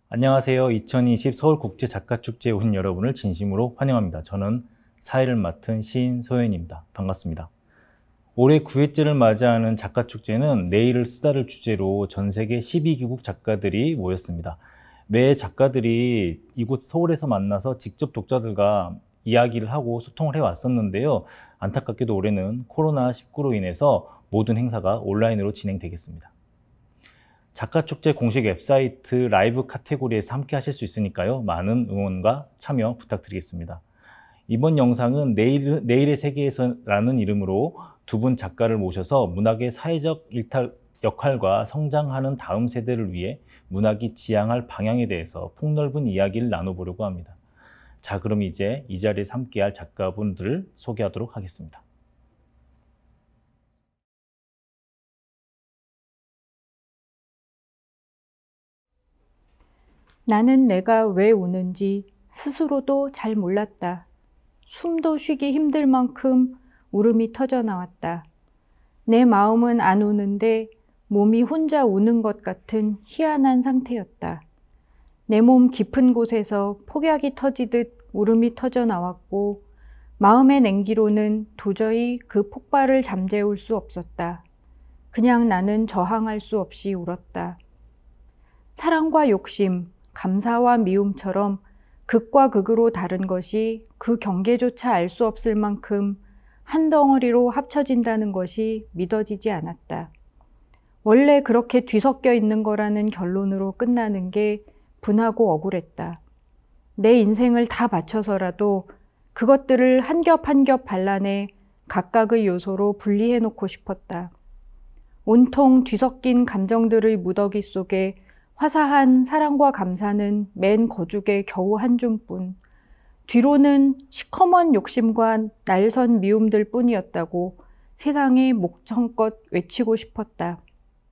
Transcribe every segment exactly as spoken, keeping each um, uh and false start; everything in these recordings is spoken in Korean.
안녕하세요. 이천이십 서울국제작가축제에 오신 여러분을 진심으로 환영합니다. 저는 사회를 맡은 시인 소연입니다. 반갑습니다. 올해 구 회째를 맞이하는 작가축제는 내일을 쓰다를 주제로 전 세계 십이 개국 작가들이 모였습니다. 매 작가들이 이곳 서울에서 만나서 직접 독자들과 이야기를 하고 소통을 해왔었는데요. 안타깝게도 올해는 코로나 십구로 인해서 모든 행사가 온라인으로 진행되겠습니다. 작가축제 공식 웹사이트 라이브 카테고리에서 함께 하실 수 있으니까요. 많은 응원과 참여 부탁드리겠습니다. 이번 영상은 내일, 내일의 세계에서라는 이름으로 두 분 작가를 모셔서 문학의 사회적 일탈, 역할과 성장하는 다음 세대를 위해 문학이 지향할 방향에 대해서 폭넓은 이야기를 나눠보려고 합니다. 자, 그럼 이제 이 자리에서 함께할 작가분들을 소개하도록 하겠습니다. 나는 내가 왜 우는지 스스로도 잘 몰랐다. 숨도 쉬기 힘들 만큼 울음이 터져 나왔다. 내 마음은 안 우는데 몸이 혼자 우는 것 같은 희한한 상태였다. 내 몸 깊은 곳에서 폭약이 터지듯 울음이 터져 나왔고 마음의 냉기로는 도저히 그 폭발을 잠재울 수 없었다. 그냥 나는 저항할 수 없이 울었다. 사랑과 욕심, 감사와 미움처럼 극과 극으로 다른 것이 그 경계조차 알 수 없을 만큼 한 덩어리로 합쳐진다는 것이 믿어지지 않았다. 원래 그렇게 뒤섞여 있는 거라는 결론으로 끝나는 게 분하고 억울했다. 내 인생을 다 바쳐서라도 그것들을 한 겹 한 겹 발라내 각각의 요소로 분리해 놓고 싶었다. 온통 뒤섞인 감정들의 무더기 속에 화사한 사랑과 감사는 맨 거죽에 겨우 한 줌뿐, 뒤로는 시커먼 욕심과 날선 미움들 뿐이었다고 세상에 목청껏 외치고 싶었다.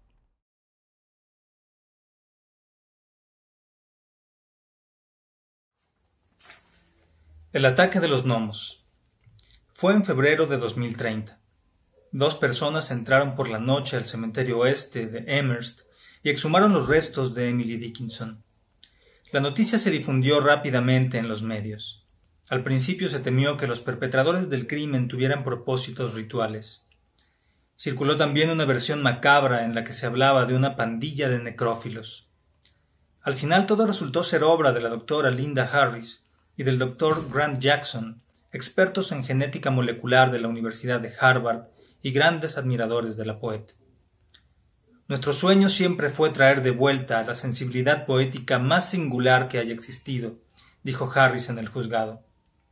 El ataque de los gnomos. Fue en febrero de dos mil treinta. Dos personas entraron por la noche al cementerio oeste de Amherst y exhumaron los restos de Emily Dickinson. La noticia se difundió rápidamente en los medios. Al principio se temió que los perpetradores del crimen tuvieran propósitos rituales. Circuló también una versión macabra en la que se hablaba de una pandilla de necrófilos. Al final todo resultó ser obra de la doctora Linda Harris y del doctor Grant Jackson, expertos en genética molecular de la Universidad de Harvard y grandes admiradores de la poeta. Nuestro sueño siempre fue traer de vuelta a la sensibilidad poética más singular que haya existido, dijo Harris en el juzgado.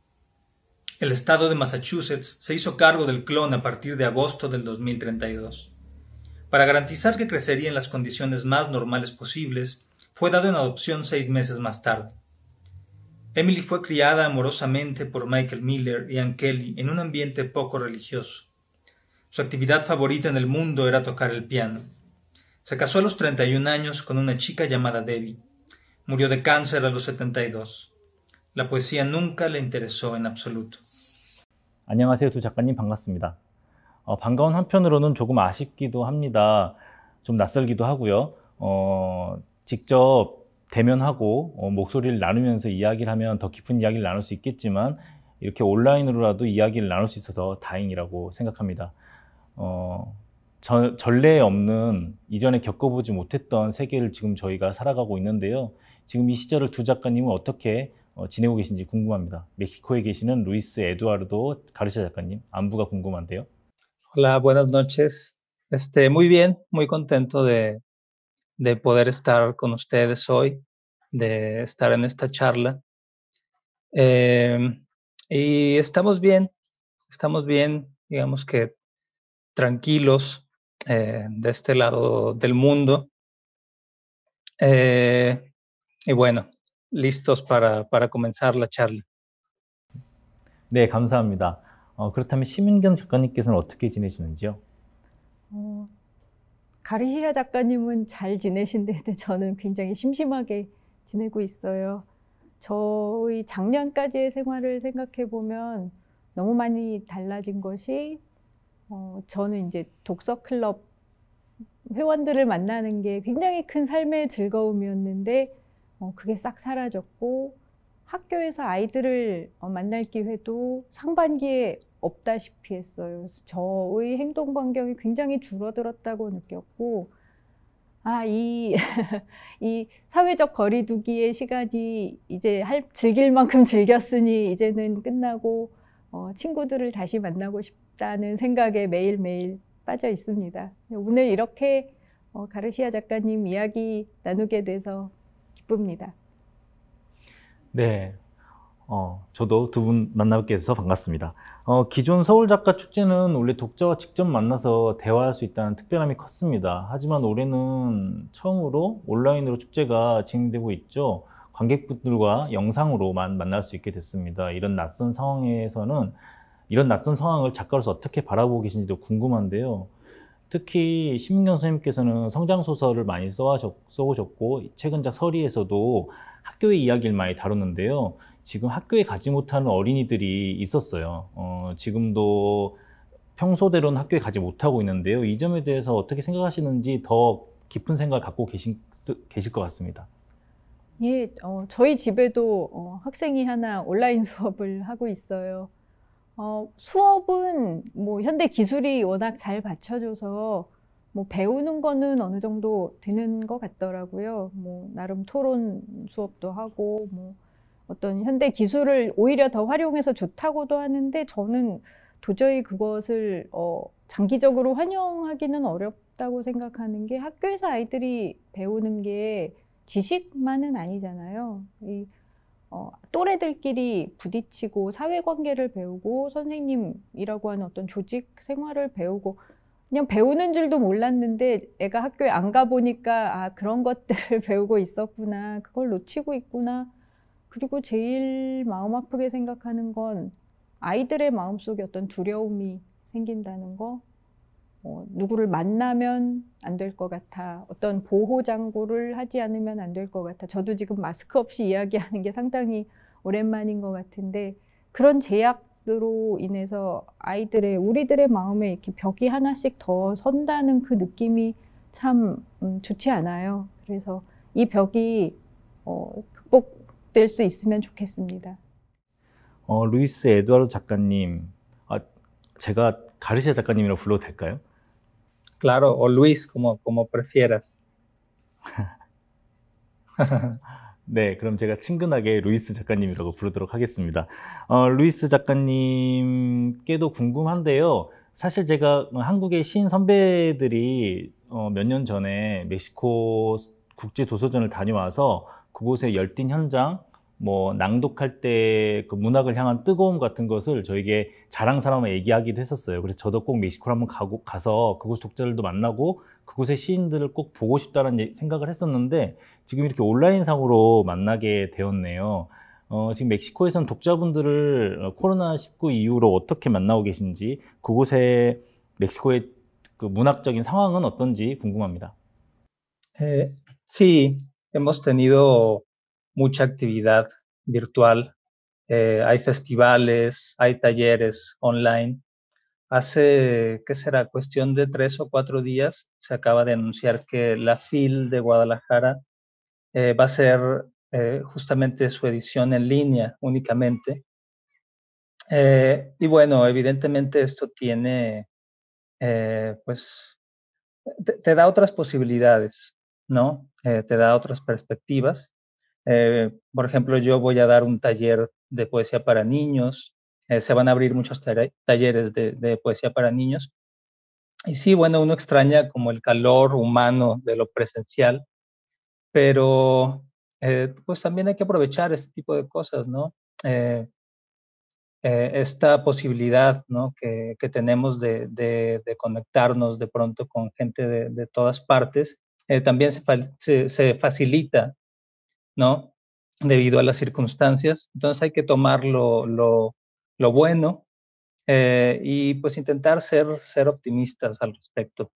El estado de Massachusetts se hizo cargo del clon a partir de agosto del dos mil treinta y dos. Para garantizar que crecería en las condiciones más normales posibles, fue dado en adopción seis meses más tarde. Emily fue criada amorosamente por Michael Miller y Ann Kelly en un ambiente poco religioso. Su actividad favorita en el mundo era tocar el piano. Se casó a los treinta y un años con una chica llamada Debbie. Murió de cáncer a los setenta y dos. La poesía nunca le interesó en absoluto. 안녕하세요. 두 작가님 반갑습니다. 어, 반가운 한편으로는 조금 아쉽기도 합니다. 좀 낯설기도 하고요. 어, 직접 대면하고 어, 목소리를 나누면서 이야기를 하면 더 깊은 이야기를 나눌 수 있겠지만 이렇게 온라인으로라도 이야기를 나눌 수 있어서 다행이라고 생각합니다. 어, 저, 전례 없는 이전에 겪어보지 못했던 세계를 지금 저희가 살아가고 있는데요. 지금 이 시절을 두 작가님은 어떻게 어, 지내고 계신지 궁금합니다. 멕시코에 계시는 루이스 에두아르도 가르샤 작가님, 안부가 궁금한데요. Hola, buenas noches. Este, muy bien, muy contento de, de poder estar con ustedes hoy, de estar en esta charla. Eh, y estamos bien, estamos bien, digamos que tranquilos eh, de este lado del mundo. Eh, y bueno, listos para, para comenzar la charla. 네, 감사합니다. 어, 그렇다면 심은경 작가님께서는 어떻게 지내시는지요? 어, 가르시아 작가님은 잘 지내신데 저는 굉장히 심심하게 지내고 있어요. 저희 작년까지의 생활을 생각해 보면 너무 많이 달라진 것이 어, 저는 이제 독서 클럽 회원들을 만나는 게 굉장히 큰 삶의 즐거움이었는데 어, 그게 싹 사라졌고 학교에서 아이들을 어, 만날 기회도 상반기에 없다시피 했어요. 그래서 저의 행동 반경이 굉장히 줄어들었다고 느꼈고 아, 이, 이 사회적 거리두기의 시간이 이제 할, 즐길 만큼 즐겼으니 이제는 끝나고 어, 친구들을 다시 만나고 싶다는 생각에 매일매일 빠져 있습니다. 오늘 이렇게 어, 가르시아 작가님 이야기 나누게 돼서 기쁩니다. 네, 어, 저도 두 분 만나게 돼서 반갑습니다. 어, 기존 서울 작가 축제는 원래 독자와 직접 만나서 대화할 수 있다는 특별함이 컸습니다. 하지만 올해는 처음으로 온라인으로 축제가 진행되고 있죠. 관객분들과 영상으로만 만날 수 있게 됐습니다. 이런 낯선 상황에서는 이런 낯선 상황을 작가로서 어떻게 바라보고 계신지도 궁금한데요. 특히 심은경 선생님께서는 성장소설을 많이 써오셨고 최근작 서리에서도 학교의 이야기를 많이 다뤘는데요. 지금 학교에 가지 못하는 어린이들이 있었어요. 어, 지금도 평소대로는 학교에 가지 못하고 있는데요. 이 점에 대해서 어떻게 생각하시는지 더 깊은 생각을 갖고 계신, 계실 것 같습니다. 예, 어, 저희 집에도 어, 학생이 하나 온라인 수업을 하고 있어요. 어, 수업은 뭐 현대 기술이 워낙 잘 받쳐줘서 뭐 배우는 거는 어느 정도 되는 것 같더라고요. 뭐 나름 토론 수업도 하고 뭐 어떤 현대 기술을 오히려 더 활용해서 좋다고도 하는데 저는 도저히 그것을 어, 장기적으로 환영하기는 어렵다고 생각하는 게 학교에서 아이들이 배우는 게 지식만은 아니잖아요. 이 어, 또래들끼리 부딪히고 사회관계를 배우고 선생님이라고 하는 어떤 조직 생활을 배우고 그냥 배우는 줄도 몰랐는데 애가 학교에 안 가보니까 아 그런 것들을 배우고 있었구나. 그걸 놓치고 있구나. 그리고 제일 마음 아프게 생각하는 건 아이들의 마음속에 어떤 두려움이 생긴다는 거. 어, 누구를 만나면 안 될 것 같아. 어떤 보호장구를 하지 않으면 안 될 것 같아. 저도 지금 마스크 없이 이야기하는 게 상당히 오랜만인 것 같은데 그런 제약으로 인해서 아이들의, 우리들의 마음에 이렇게 벽이 하나씩 더 선다는 그 느낌이 참 음, 좋지 않아요. 그래서 이 벽이 어, 극복될 수 있으면 좋겠습니다. 어, 루이스 에두아르도 작가님, 아, 제가 가르시아 작가님이라고 불러도 될까요? Claro, o Luis, como, como prefieras. 네, 그럼 제가 친근하게 루이스 작가님이라고 부르도록 하겠습니다. 어, 루이스 작가님께도 궁금한데요. 사실 제가 한국의 시인 선배들이 어, 몇 년 전에 멕시코 국제도서전을 다녀와서 그곳의 열띤 현장, 뭐 낭독할 때 그 문학을 향한 뜨거움 같은 것을 저에게 자랑 삼아 얘기하기도 했었어요. 그래서 저도 꼭 멕시코를 한번 가고, 가서 그곳 독자들도 만나고 그곳의 시인들을 꼭 보고 싶다는 생각을 했었는데 지금 이렇게 온라인상으로 만나게 되었네요. 어, 지금 멕시코에서는 독자분들을 코로나 십구 이후로 어떻게 만나고 계신지, 그곳의 멕시코의 그 문학적인 상황은 어떤지 궁금합니다. Eh, sí, hemos tenido mucha actividad virtual. Eh, hay festivales, hay talleres online. Hace, ¿qué será? Cuestión de tres o cuatro días se acaba de anunciar que la F I L de Guadalajara eh, va a ser eh, justamente su edición en línea únicamente. Eh, y bueno, evidentemente esto tiene, eh, pues, te, te da otras posibilidades, ¿no? Eh, te da otras perspectivas. Eh, por ejemplo, yo voy a dar un taller de poesía para niños. Eh, se van a abrir muchos talleres de, de poesía para niños. Y sí, bueno, uno extraña como el calor humano de lo presencial, pero eh, pues también hay que aprovechar este tipo de cosas, ¿no? Eh, eh, esta posibilidad, ¿no? que, que tenemos de, de, de conectarnos de pronto con gente de, de todas partes, eh, también se, se, se facilita, ¿no? Debido a las circunstancias. Entonces hay que tomar lo, lo, lo bueno eh, y pues intentar ser, ser optimistas al respecto.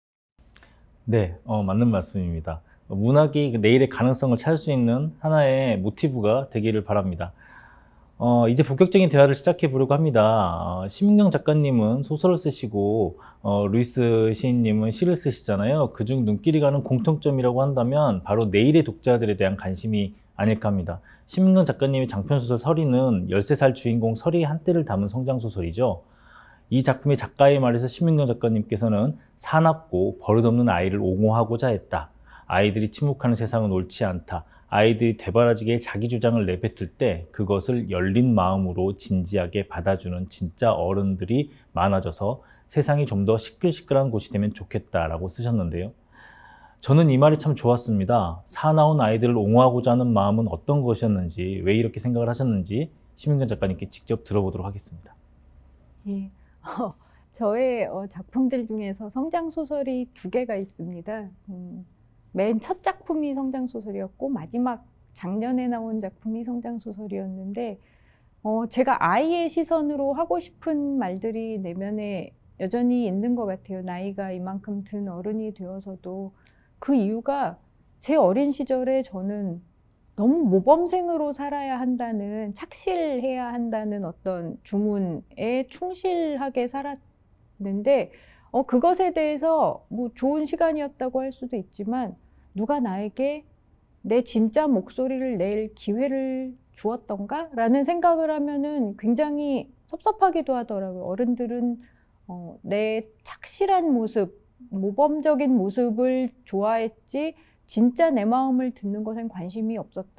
네, 어, 맞는 말씀입니다. 문학이 내일의 가능성을 찾을 수 있는 하나의 모티브가 되기를 바랍니다. 어, 이제 본격적인 대화를 시작해 보려고 합니다. 어, 심은경 작가님은 소설을 쓰시고 어, 루이스 시인님은 시를 쓰시잖아요. 그중 눈길이 가는 공통점이라고 한다면 바로 내일의 독자들에 대한 관심이 아닐까 합니다. 심은경 작가님의 장편소설 서리는 열세 살 주인공 서리의 한때를 담은 성장소설이죠. 이 작품의 작가의 말에서 심은경 작가님께서는 사납고 버릇없는 아이를 옹호하고자 했다. 아이들이 침묵하는 세상은 옳지 않다. 아이들이 되바라지게 자기 주장을 내뱉을 때 그것을 열린 마음으로 진지하게 받아주는 진짜 어른들이 많아져서 세상이 좀 더 시끌시끌한 곳이 되면 좋겠다라고 쓰셨는데요. 저는 이 말이 참 좋았습니다. 사나운 아이들을 옹호하고자 하는 마음은 어떤 것이었는지, 왜 이렇게 생각을 하셨는지 심은경 작가님께 직접 들어보도록 하겠습니다. 예, 어, 저의 어, 작품들 중에서 성장소설이 두 개가 있습니다. 음, 맨 첫 작품이 성장소설이었고 마지막 작년에 나온 작품이 성장소설이었는데 어, 제가 아이의 시선으로 하고 싶은 말들이 내면에 여전히 있는 것 같아요. 나이가 이만큼 든 어른이 되어서도. 그 이유가 제 어린 시절에 저는 너무 모범생으로 살아야 한다는, 착실해야 한다는 어떤 주문에 충실하게 살았는데 어, 그것에 대해서 뭐 좋은 시간이었다고 할 수도 있지만 누가 나에게 내 진짜 목소리를 낼 기회를 주었던가? 라는 생각을 하면은 굉장히 섭섭하기도 하더라고요. 어른들은 어, 내 착실한 모습, 모범적인 모습을 좋아했지 진짜 내 마음을 듣는 것엔 관심이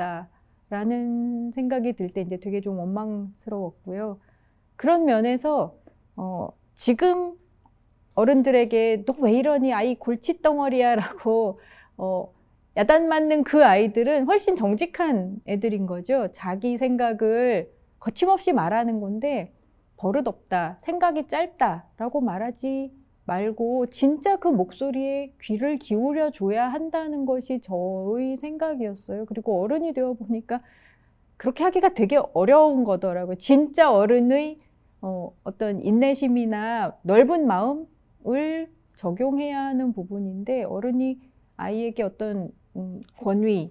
없었다라는 생각이 들 때 이제 되게 좀 원망스러웠고요. 그런 면에서 어, 지금 어른들에게 너 왜 이러니 아이 골칫덩어리야 라고 어, 야단 맞는 그 아이들은 훨씬 정직한 애들인 거죠. 자기 생각을 거침없이 말하는 건데 버릇없다, 생각이 짧다 라고 말하지 말고 진짜 그 목소리에 귀를 기울여 줘야 한다는 것이 저의 생각이었어요. 그리고 어른이 되어 보니까 그렇게 하기가 되게 어려운 거더라고요. 진짜 어른의 어, 어떤 인내심이나 넓은 마음을 적용해야 하는 부분인데 어른이 아이에게 어떤 음, 권위,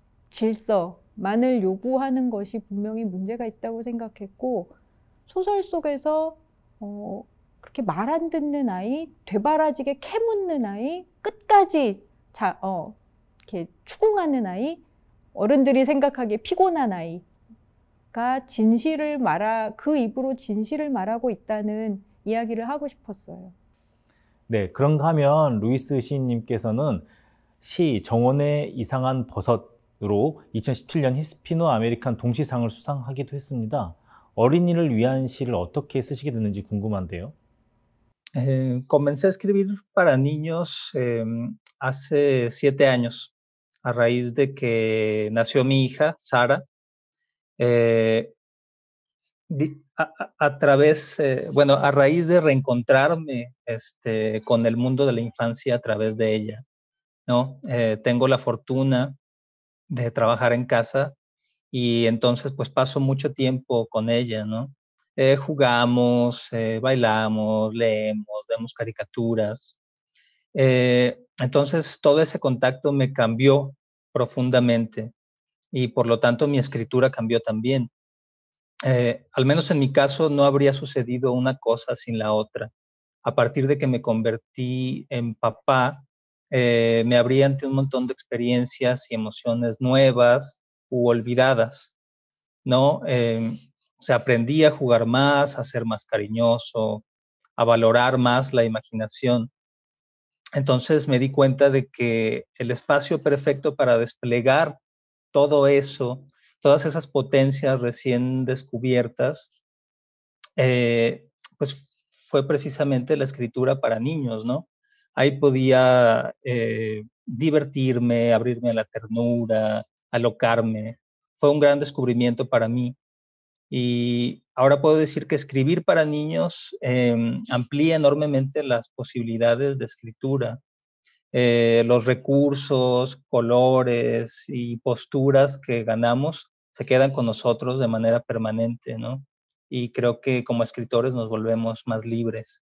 질서만을 요구하는 것이 분명히 문제가 있다고 생각했고 소설 속에서 어, 그렇게 말 안 듣는 아이, 되바라지게 캐묻는 아이, 끝까지 자, 어, 이렇게 추궁하는 아이, 어른들이 생각하기에 피곤한 아이가 진실을 말하, 그 입으로 진실을 말하고 있다는 이야기를 하고 싶었어요. 네, 그런가 하면 루이스 시인님께서는 시 정원의 이상한 버섯으로 이천십칠 년 히스피노 아메리칸 동시상을 수상하기도 했습니다. 어린이를 위한 시를 어떻게 쓰시게 됐는지 궁금한데요. Eh, comencé a escribir para niños eh, hace siete años, a raíz de que nació mi hija, Sara. Eh, di- a, a- a través, eh, bueno, a raíz de reencontrarme este, con el mundo de la infancia a través de ella, ¿no? Eh, tengo la fortuna de trabajar en casa y entonces pues paso mucho tiempo con ella, ¿no? Eh, jugamos, eh, bailamos, leemos, vemos caricaturas. Eh, entonces todo ese contacto me cambió profundamente y por lo tanto mi escritura cambió también. Eh, al menos en mi caso no habría sucedido una cosa sin la otra. A partir de que me convertí en papá, eh, me abrí ante un montón de experiencias y emociones nuevas u olvidadas, ¿no? Eh, o sea, aprendí a jugar más, a ser más cariñoso, a valorar más la imaginación. Entonces me di cuenta de que el espacio perfecto para desplegar todo eso, todas esas potencias recién descubiertas, eh, pues fue precisamente la escritura para niños, ¿no? Ahí podía eh, divertirme, abrirme a la ternura, alocarme. Fue un gran descubrimiento para mí. Y ahora puedo decir que escribir para niños eh, amplía enormemente las posibilidades de escritura. Eh, los recursos, colores y posturas que ganamos se quedan con nosotros de manera permanente, ¿no? Y creo que como escritores nos volvemos más libres.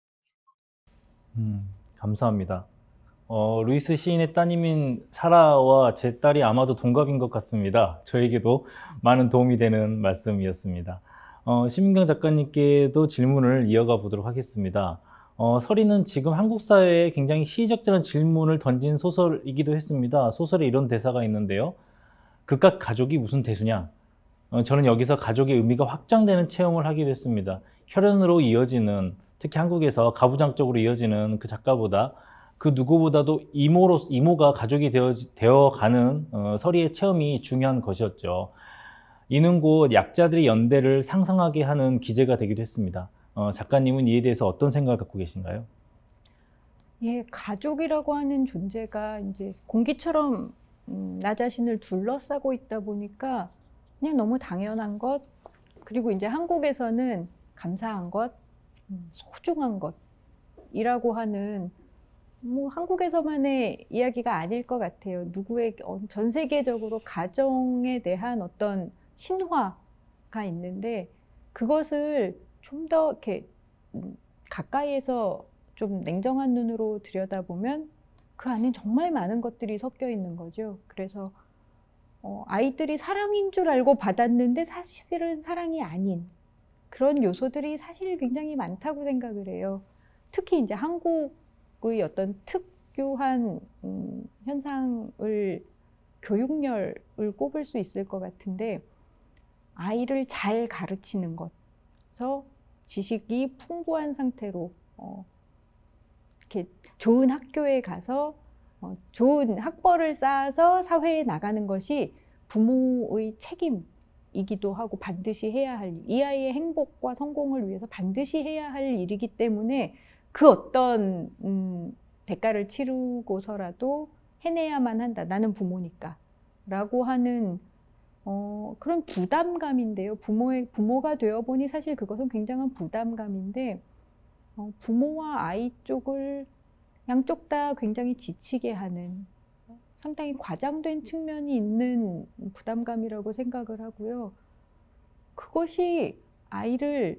음, 감사합니다. 어, 루이스 시인의 따님인 사라와 제 딸이 아마도 동갑인 것 같습니다. 저에게도 많은 도움이 되는 말씀이었습니다. 어, 심은경 작가님께도 질문을 이어가 보도록 하겠습니다. 어, 서리는 지금 한국 사회에 굉장히 시의적절한 질문을 던진 소설이기도 했습니다. 소설에 이런 대사가 있는데요. 그깟 가족이 무슨 대수냐? 어, 저는 여기서 가족의 의미가 확장되는 체험을 하기도 했습니다. 혈연으로 이어지는, 특히 한국에서 가부장적으로 이어지는 그 작가보다 그 누구보다도 이모로, 이모가 가족이 되어, 되어가는 어, 서리의 체험이 중요한 것이었죠. 이는 곧 약자들의 연대를 상상하게 하는 기제가 되기도 했습니다. 어, 작가님은 이에 대해서 어떤 생각을 갖고 계신가요? 예, 가족이라고 하는 존재가 이제 공기처럼 음, 나 자신을 둘러싸고 있다 보니까 그냥 너무 당연한 것, 그리고 이제 한국에서는 감사한 것, 음, 소중한 것이라고 하는 뭐 한국에서만의 이야기가 아닐 것 같아요. 누구의 전 세계적으로 가정에 대한 어떤 신화가 있는데 그것을 좀 더 이렇게 가까이에서 좀 냉정한 눈으로 들여다보면 그 안에 정말 많은 것들이 섞여 있는 거죠. 그래서 어, 아이들이 사랑인 줄 알고 받았는데 사실은 사랑이 아닌 그런 요소들이 사실 굉장히 많다고 생각을 해요. 특히 이제 한국의 어떤 특유한 음, 현상을 교육열을 꼽을 수 있을 것 같은데 아이를 잘 가르치는 것에서 지식이 풍부한 상태로 어, 이렇게 좋은 학교에 가서 어, 좋은 학벌을 쌓아서 사회에 나가는 것이 부모의 책임이기도 하고 반드시 해야 할 일, 이 아이의 행복과 성공을 위해서 반드시 해야 할 일이기 때문에 그 어떤 음, 대가를 치르고서라도 해내야만 한다. 나는 부모니까 라고 하는 어, 그런 부담감인데요. 부모의, 부모가 되어보니 사실 그것은 굉장한 부담감인데 어, 부모와 아이 쪽을 양쪽 다 굉장히 지치게 하는 상당히 과장된 측면이 있는 부담감이라고 생각을 하고요. 그것이 아이를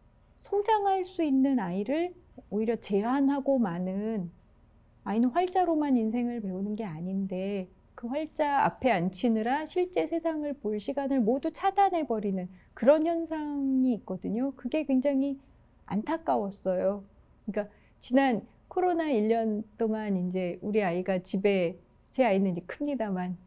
성장할 수 있는 아이를 오히려 제한하고 많은 아이는 활자로만 인생을 배우는 게 아닌데 그 활자 앞에 앉히느라 실제 세상을 볼 시간을 모두 차단해버리는 그런 현상이 있거든요. 그게 굉장히 안타까웠어요. 그러니까 지난 코로나 일 년 동안 이제 우리 아이가 집에, 제 아이는 이제 큽니다만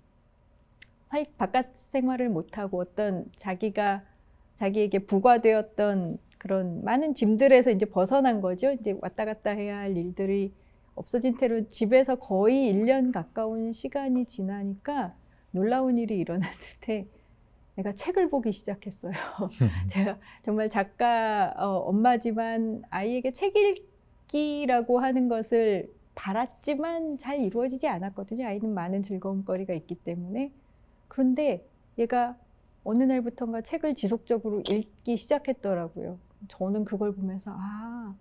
활, 바깥 생활을 못하고 어떤 자기가 자기에게 부과되었던 그런 많은 짐들에서 이제 벗어난 거죠. 이제 왔다 갔다 해야 할 일들이 없어진 채로 집에서 거의 일 년 가까운 시간이 지나니까 놀라운 일이 일어났는데 내가 책을 보기 시작했어요. 제가 정말 작가 어, 엄마지만 아이에게 책 읽기라고 하는 것을 바랐지만 잘 이루어지지 않았거든요. 아이는 많은 즐거움거리가 있기 때문에. 그런데 얘가 어느 날부턴가 책을 지속적으로 읽기 시작했더라고요. 저는 그걸 보면서 아,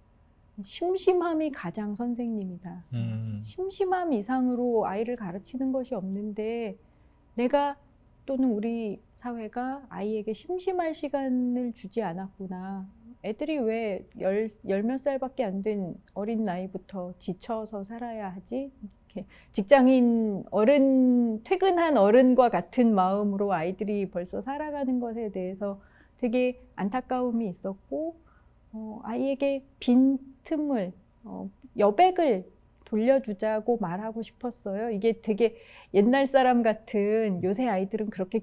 심심함이 가장 선생님이다. 음. 심심함 이상으로 아이를 가르치는 것이 없는데 내가 또는 우리 사회가 아이에게 심심할 시간을 주지 않았구나. 애들이 왜 열, 열 몇 살밖에 안 된 어린 나이부터 지쳐서 살아야 하지? 이렇게 직장인 어른, 퇴근한 어른과 같은 마음으로 아이들이 벌써 살아가는 것에 대해서 되게 안타까움이 있었고 어, 아이에게 빈 틈을, 어, 여백을 돌려주자고 말하고 싶었어요. 이게 되게 옛날 사람 같은 요새 아이들은 그렇게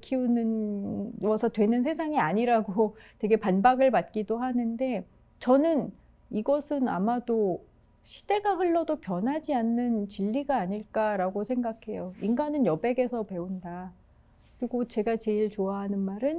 키우는,서 되는 세상이 아니라고 되게 반박을 받기도 하는데 저는 이것은 아마도 시대가 흘러도 변하지 않는 진리가 아닐까라고 생각해요. 인간은 여백에서 배운다. 그리고 제가 제일 좋아하는 말은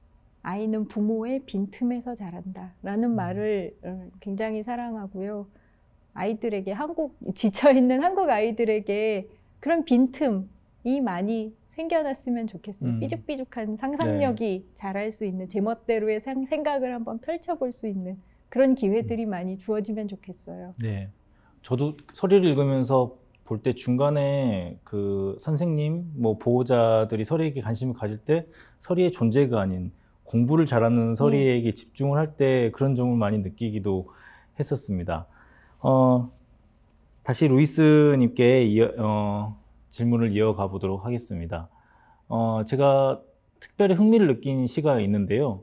아이는 부모의 빈틈에서 자란다 라는 말을 굉장히 사랑하고요. 아이들에게 한국, 지쳐있는 한국 아이들에게 그런 빈틈이 많이 생겨났으면 좋겠습니다. 음. 삐죽삐죽한 상상력이 네. 자랄 수 있는 제 멋대로의 상, 생각을 한번 펼쳐볼 수 있는 그런 기회들이 음. 많이 주어지면 좋겠어요. 네, 저도 서리를 읽으면서 볼 때 중간에 그 선생님, 뭐 보호자들이 서리에게 관심을 가질 때 서리의 존재가 아닌 공부를 잘하는 서리에게 네. 집중을 할 때 그런 점을 많이 느끼기도 했었습니다. 어, 다시 루이스님께 이어, 어, 질문을 이어가 보도록 하겠습니다. 어, 제가 특별히 흥미를 느낀 시가 있는데요.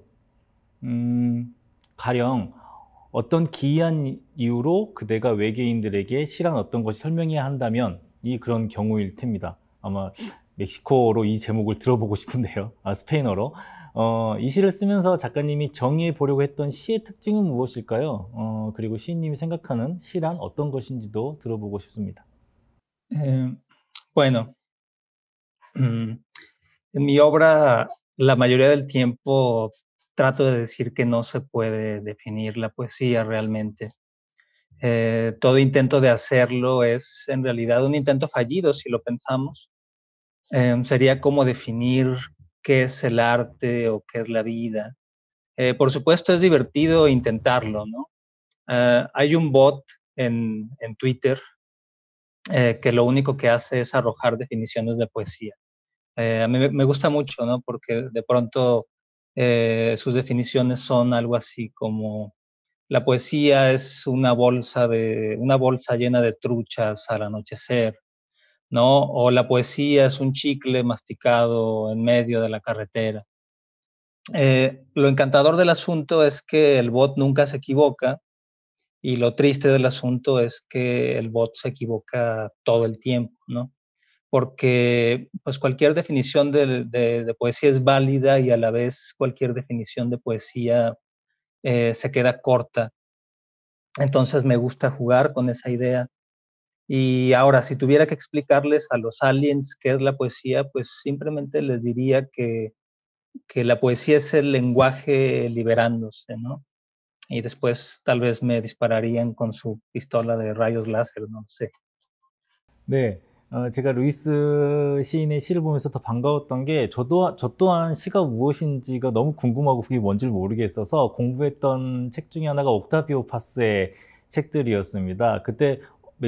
음, 가령 어떤 기이한 이유로 그대가 외계인들에게 시란 어떤 것이 설명해야 한다면 이 그런 경우일 텐니다. 아마 멕시코로 이 제목을 들어보고 싶은데요. 아, 스페인어로. 어, 이 시를 쓰면서 작가님이 정의해 보려고 했던 시의 특징은 무엇일까요? 어, 그리고 시인님이 생각하는 시란 어떤 것인지도 들어보고 싶습니다. Eh, bueno, mm, en mi obra, la mayoría del tiempo trato de decir que no se puede definir la poesía realmente. Eh, todo intento de hacerlo es en realidad un intento fallido, si lo pensamos. Eh, sería como definir qué es el arte o qué es la vida. Eh, por supuesto, es divertido intentarlo, ¿no? Eh, hay un bot en, en Twitter eh, que lo único que hace es arrojar definiciones de poesía. Eh, a mí me gusta mucho, ¿no? Porque de pronto eh, sus definiciones son algo así como la poesía es una bolsa, de, una bolsa llena de truchas al anochecer, ¿no? O la poesía es un chicle masticado en medio de la carretera. Eh, lo encantador del asunto es que el bot nunca se equivoca y lo triste del asunto es que el bot se equivoca todo el tiempo, ¿no? Porque pues cualquier definición de, de, de poesía es válida y a la vez cualquier definición de poesía eh, se queda corta. Entonces me gusta jugar con esa idea. Y ahora, si tuviera que explicarles a los aliens qué es la poesía, pues simplemente les diría que, que la poesía es el lenguaje liberándose, ¿no? Y después tal vez me dispararían con su pistola de rayos láser, no sé. 네, 어, 제가 루이스 시인의 시를 보면서 더 반가웠던 게 저도, 저 또한 시가 무엇인지가 너무 궁금하고 그게 뭔지를 모르겠어서 공부했던 책 중에 하나가 옥타비오 파스의 책들이었습니다. 그때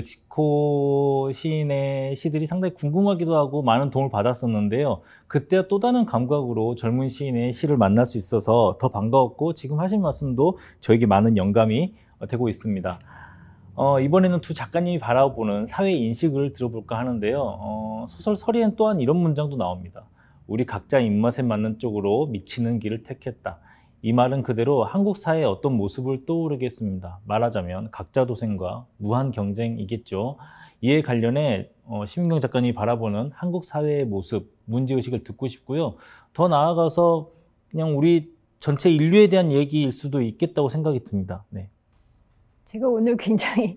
멕시코 시인의 시들이 상당히 궁금하기도 하고 많은 도움을 받았었는데요. 그때와 또 다른 감각으로 젊은 시인의 시를 만날 수 있어서 더 반가웠고 지금 하신 말씀도 저에게 많은 영감이 되고 있습니다. 어, 이번에는 두 작가님이 바라보는 사회 인식을 들어볼까 하는데요. 어, 소설 서리엔 또한 이런 문장도 나옵니다. 우리 각자 입맛에 맞는 쪽으로 미치는 길을 택했다. 이 말은 그대로 한국 사회의 어떤 모습을 떠오르게 했습니다. 말하자면 각자 도생과 무한 경쟁이겠죠. 이에 관련해 어, 심은경 작가님이 바라보는 한국 사회의 모습, 문제의식을 듣고 싶고요. 더 나아가서 그냥 우리 전체 인류에 대한 얘기일 수도 있겠다고 생각이 듭니다. 네. 제가 오늘 굉장히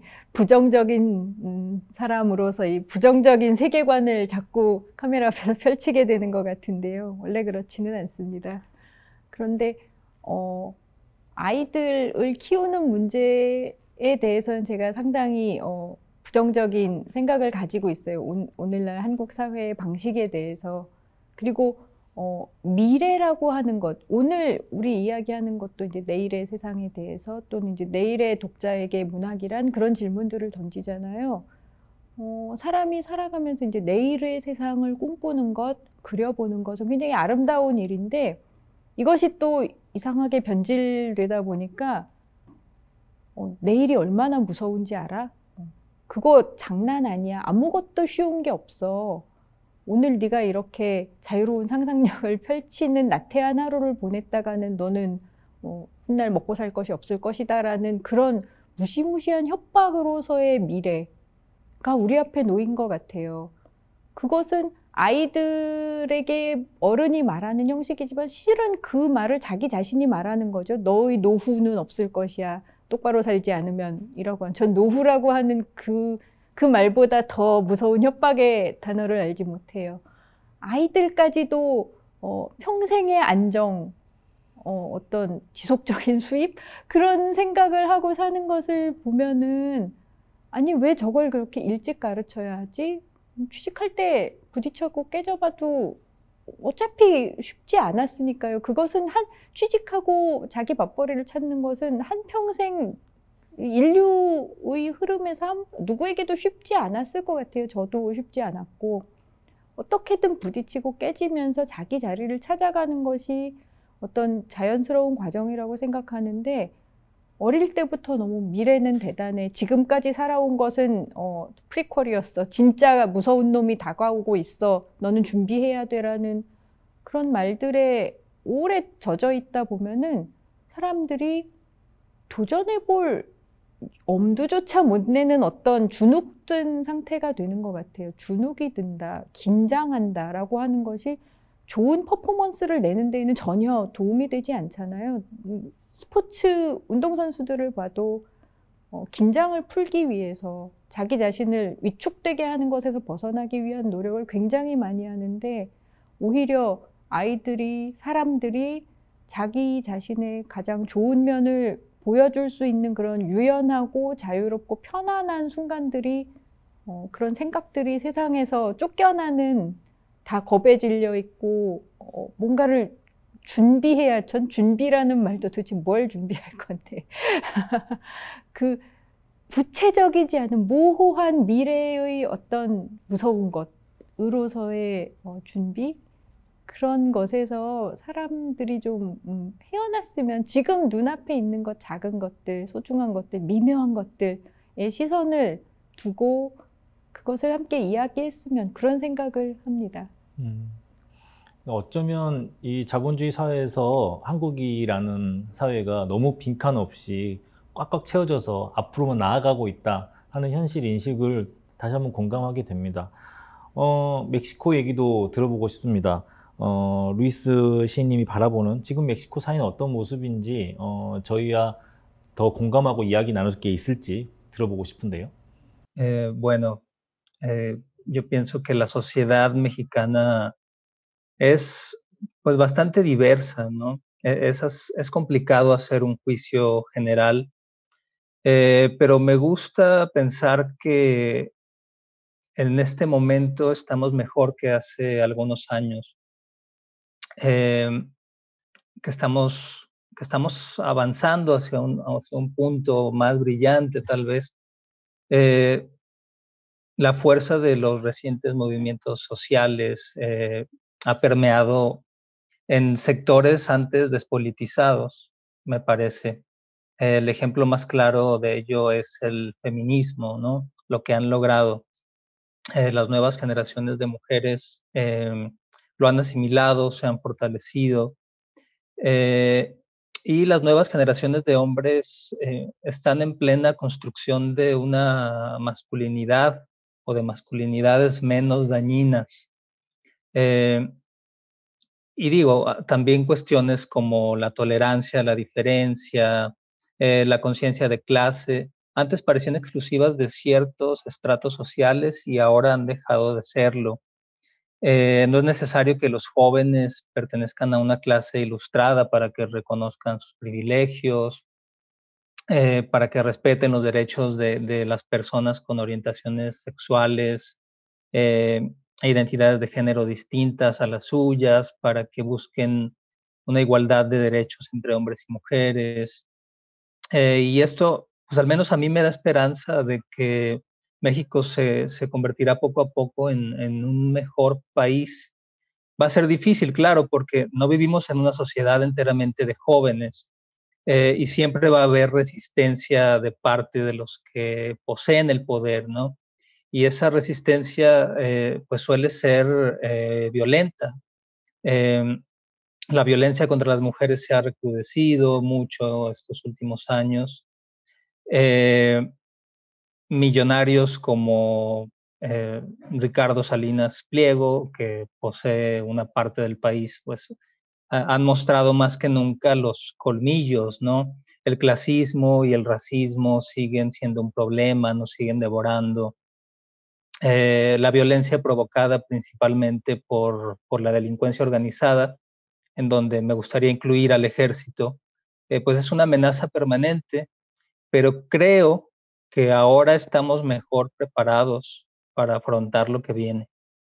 부정적인 사람으로서 이 부정적인 세계관을 자꾸 카메라 앞에서 펼치게 되는 것 같은데요. 원래 그렇지는 않습니다. 그런데 어, 아이들을 키우는 문제에 대해서는 제가 상당히 어, 부정적인 생각을 가지고 있어요. 오, 오늘날 한국 사회의 방식에 대해서. 그리고 어, 미래라고 하는 것, 오늘 우리 이야기하는 것도 이제 내일의 세상에 대해서 또는 이제 내일의 독자에게 문학이란 그런 질문들을 던지잖아요. 어, 사람이 살아가면서 이제 내일의 세상을 꿈꾸는 것, 그려보는 것은 굉장히 아름다운 일인데 이것이 또 이상하게 변질되다 보니까 어, 내일이 얼마나 무서운지 알아? 그거 장난 아니야. 아무것도 쉬운 게 없어. 오늘 네가 이렇게 자유로운 상상력을 펼치는 나태한 하루를 보냈다가는 너는 어, 훗날 먹고 살 것이 없을 것이다 라는 그런 무시무시한 협박으로서의 미래가 우리 앞에 놓인 것 같아요. 그것은 아이들에게 어른이 말하는 형식이지만 실은 그 말을 자기 자신이 말하는 거죠. 너의 노후는 없을 것이야. 똑바로 살지 않으면 이라고 한. 전 노후라고 하는 그, 그 말보다 더 무서운 협박의 단어를 알지 못해요. 아이들까지도 어, 평생의 안정, 어, 어떤 지속적인 수입? 그런 생각을 하고 사는 것을 보면은 아니 왜 저걸 그렇게 일찍 가르쳐야 하지? 취직할 때 부딪혀고 깨져봐도 어차피 쉽지 않았으니까요. 그것은 한 취직하고 자기 맞벌이를 찾는 것은 한평생 인류의 흐름에서 한, 누구에게도 쉽지 않았을 것 같아요. 저도 쉽지 않았고 어떻게든 부딪히고 깨지면서 자기 자리를 찾아가는 것이 어떤 자연스러운 과정이라고 생각하는데 어릴 때부터 너무 미래는 대단해. 지금까지 살아온 것은 어, 프리퀄이었어. 진짜 무서운 놈이 다가오고 있어. 너는 준비해야 돼라는 그런 말들에 오래 젖어 있다 보면은 사람들이 도전해볼 엄두조차 못 내는 어떤 주눅든 상태가 되는 것 같아요. 주눅이 든다, 긴장한다라고 하는 것이 좋은 퍼포먼스를 내는 데에는 전혀 도움이 되지 않잖아요. 스포츠 운동선수들을 봐도 어, 긴장을 풀기 위해서 자기 자신을 위축되게 하는 것에서 벗어나기 위한 노력을 굉장히 많이 하는데 오히려 아이들이, 사람들이 자기 자신의 가장 좋은 면을 보여줄 수 있는 그런 유연하고 자유롭고 편안한 순간들이 어, 그런 생각들이 세상에서 쫓겨나는 다 겁에 질려 있고 어, 뭔가를 준비해야 전 준비라는 말도 도대체 뭘 준비할 건데 그 구체적이지 않은 모호한 미래의 어떤 무서운 것으로서의 어, 준비 그런 것에서 사람들이 좀 음, 헤어났으면 지금 눈앞에 있는 것 작은 것들 소중한 것들 미묘한 것들에 시선을 두고 그것을 함께 이야기했으면 그런 생각을 합니다. 음. 어쩌면 이 자본주의 사회에서 한국이라는 사회가 너무 빈칸 없이 꽉꽉 채워져서 앞으로만 나아가고 있다 하는 현실 인식을 다시 한번 공감하게 됩니다. 어, 멕시코 얘기도 들어보고 싶습니다. 어, 루이스 시인님이 바라보는 지금 멕시코 사회는 어떤 모습인지 어, 저희와 더 공감하고 이야기 나눌 게 있을지 들어보고 싶은데요. Eh, bueno, eh, yo pienso que la sociedad mexicana es pues bastante diversa, ¿no? E- esas- es complicado hacer un juicio general, eh, pero me gusta pensar que en este momento estamos mejor que hace algunos años, em, que estamos, que estamos avanzando hacia un, hacia un punto más brillante, tal vez. Eh, la fuerza de los recientes movimientos sociales eh, ha permeado en sectores antes despolitizados, me parece. El ejemplo más claro de ello es el feminismo, ¿no? Lo que han logrado eh, las nuevas generaciones de mujeres eh, lo han asimilado, se han fortalecido. Eh, y las nuevas generaciones de hombres eh, están en plena construcción de una masculinidad o de masculinidades menos dañinas. Eh, y digo, ah, también cuestiones como la tolerancia, la diferencia, eh, la conciencia de clase, antes parecían exclusivas de ciertos estratos sociales y ahora han dejado de serlo. Eh, no es necesario que los jóvenes pertenezcan a una clase ilustrada para que reconozcan sus privilegios, eh, para que respeten los derechos de, de las personas con orientaciones sexuales, eh, e identidades de género distintas a las suyas, para que busquen una igualdad de derechos entre hombres y mujeres. Eh, y esto, pues al menos a mí me da esperanza de que México se, se convertirá poco a poco en, en un mejor país. Va a ser difícil, claro, porque no vivimos en una sociedad enteramente de jóvenes, eh, y siempre va a haber resistencia de parte de los que poseen el poder, ¿no? Y esa resistencia eh, pues suele ser eh, violenta. Eh, la violencia contra las mujeres se ha recrudecido mucho estos últimos años. Eh, millonarios como eh, Ricardo Salinas Pliego, que posee una parte del país, pues ha, han mostrado más que nunca los colmillos, ¿no? El clasismo y el racismo siguen siendo un problema, nos siguen devorando. Eh, la violencia provocada principalmente por, por la delincuencia organizada, en donde me gustaría incluir al ejército, eh, pues es una amenaza permanente, pero creo que ahora estamos mejor preparados para afrontar lo que viene.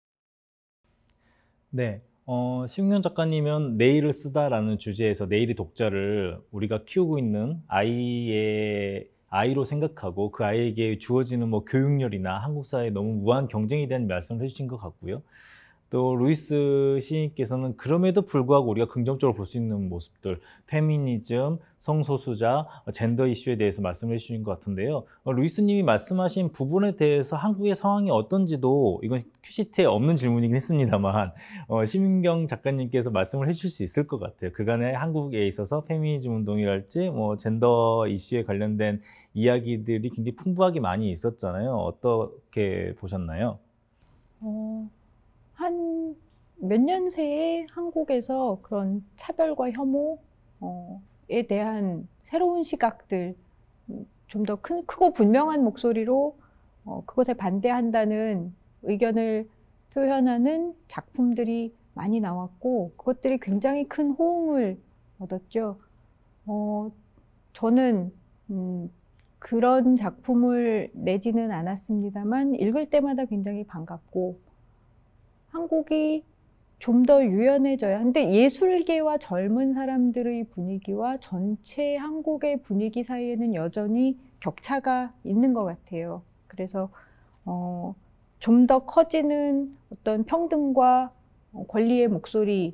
네, 어, 심경 작가님은 내일을 쓰다라는 주제에서 내일의 독자를 우리가 키우고 있는 아이의 아이로 생각하고 그 아이에게 주어지는 뭐 교육열이나 한국 사회의 너무 무한 경쟁에 대한 말씀을 해주신 것 같고요. 또 루이스 시인께서는 그럼에도 불구하고 우리가 긍정적으로 볼 수 있는 모습들, 페미니즘, 성소수자, 젠더 이슈에 대해서 말씀을 해주신 것 같은데요. 어, 루이스님이 말씀하신 부분에 대해서 한국의 상황이 어떤지도, 이건 큐시트에 없는 질문이긴 했습니다만 어, 심윤경 작가님께서 말씀을 해주실 수 있을 것 같아요. 그간의 한국에 있어서 페미니즘 운동이랄지 뭐 젠더 이슈에 관련된 이야기들이 굉장히 풍부하게 많이 있었잖아요. 어떻게 보셨나요? 어, 한 몇 년 새에 한국에서 그런 차별과 혐오에 대한 새로운 시각들, 좀 더 크고 분명한 목소리로 어, 그것에 반대한다는 의견을 표현하는 작품들이 많이 나왔고, 그것들이 굉장히 큰 호응을 얻었죠. 어, 저는 음, 그런 작품을 내지는 않았습니다만 읽을 때마다 굉장히 반갑고, 한국이 좀 더 유연해져야. 근데 예술계와 젊은 사람들의 분위기와 전체 한국의 분위기 사이에는 여전히 격차가 있는 것 같아요. 그래서 어, 좀 더 커지는 어떤 평등과 권리의 목소리에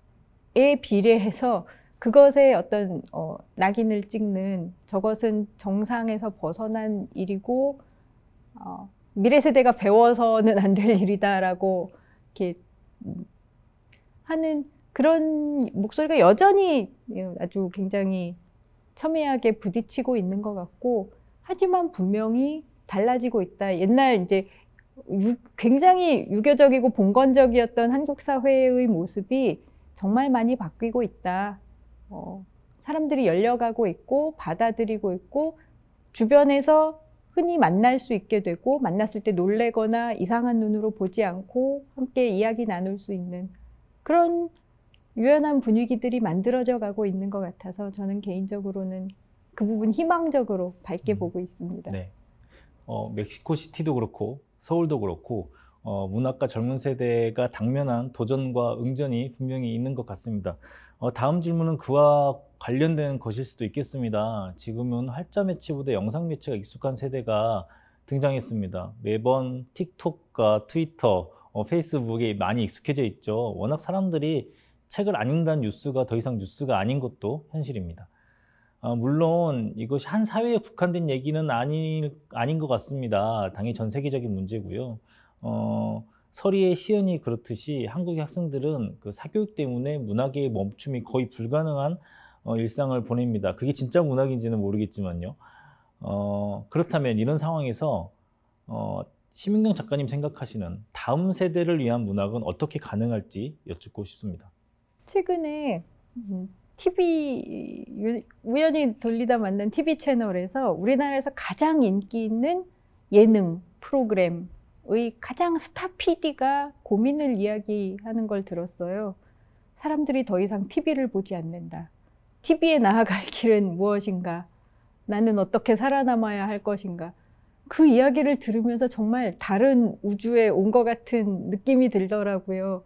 비례해서 그것에 어떤 어, 낙인을 찍는, 저것은 정상에서 벗어난 일이고 어, 미래 세대가 배워서는 안 될 일이다라고 이렇게 하는 그런 목소리가 여전히 아주 굉장히 첨예하게 부딪히고 있는 것 같고, 하지만 분명히 달라지고 있다. 옛날 이제 유, 굉장히 유교적이고 봉건적이었던 한국 사회의 모습이 정말 많이 바뀌고 있다. 어, 사람들이 열려가고 있고 받아들이고 있고, 주변에서 흔히 만날 수 있게 되고, 만났을 때 놀래거나 이상한 눈으로 보지 않고 함께 이야기 나눌 수 있는 그런 유연한 분위기들이 만들어져 가고 있는 것 같아서, 저는 개인적으로는 그 부분 희망적으로 밝게 음, 보고 있습니다. 네. 어, 멕시코시티도 그렇고 서울도 그렇고 어, 문학과 젊은 세대가 당면한 도전과 응전이 분명히 있는 것 같습니다. 어, 다음 질문은 그와 관련된 것일 수도 있겠습니다. 지금은 활자 매체보다 영상 매체가 익숙한 세대가 등장했습니다. 매번 틱톡과 트위터, 어, 페이스북에 많이 익숙해져 있죠. 워낙 사람들이 책을 안 읽는다는 뉴스가 더 이상 뉴스가 아닌 것도 현실입니다. 어, 물론 이것이 한 사회에 국한된 얘기는 아니, 아닌 것 같습니다. 당연히 전 세계적인 문제고요. 어, 서리의 시연이 그렇듯이 한국의 학생들은 그 사교육 때문에 문학의 멈춤이 거의 불가능한 어, 일상을 보냅니다. 그게 진짜 문학인지는 모르겠지만요. 어, 그렇다면 이런 상황에서 어, 심윤경 작가님 생각하시는 다음 세대를 위한 문학은 어떻게 가능할지 여쭙고 싶습니다. 최근에 음, 티비 우연히 돌리다 만난 티비 채널에서 우리나라에서 가장 인기 있는 예능 프로그램의 가장 스타 피디가 고민을 이야기하는 걸 들었어요. 사람들이 더 이상 티비를 보지 않는다. 티비에 나아갈 길은 무엇인가? 나는 어떻게 살아남아야 할 것인가? 그 이야기를 들으면서 정말 다른 우주에 온 것 같은 느낌이 들더라고요.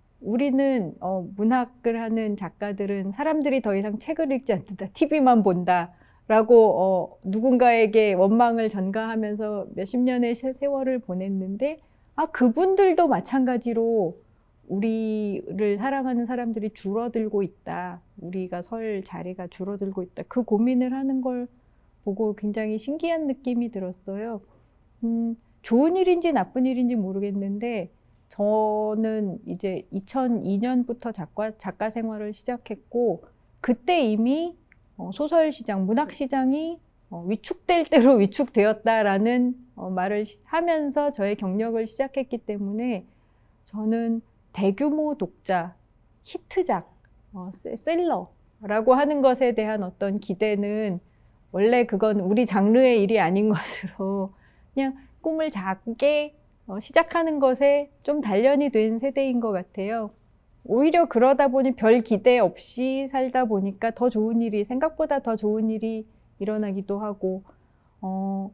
우리는 어, 문학을 하는 작가들은 사람들이 더 이상 책을 읽지 않는다, 티비만 본다 라고 어, 누군가에게 원망을 전가하면서 몇십 년의 세월을 보냈는데, 아, 그분들도 마찬가지로 우리를 사랑하는 사람들이 줄어들고 있다, 우리가 설 자리가 줄어들고 있다, 그 고민을 하는 걸 보고 굉장히 신기한 느낌이 들었어요. 음, 좋은 일인지 나쁜 일인지 모르겠는데, 저는 이제 이천이 년부터 작가, 작가 생활을 시작했고, 그때 이미 소설 시장, 문학 시장이 위축될 대로 위축되었다라는 말을 하면서 저의 경력을 시작했기 때문에, 저는 대규모 독자, 히트작, 셀러라고 하는 것에 대한 어떤 기대는 원래 그건 우리 장르의 일이 아닌 것으로 그냥 꿈을 작게 어, 시작하는 것에 좀 단련이 된 세대인 것 같아요. 오히려 그러다 보니 별 기대 없이 살다 보니까 더 좋은 일이, 생각보다 더 좋은 일이 일어나기도 하고, 어,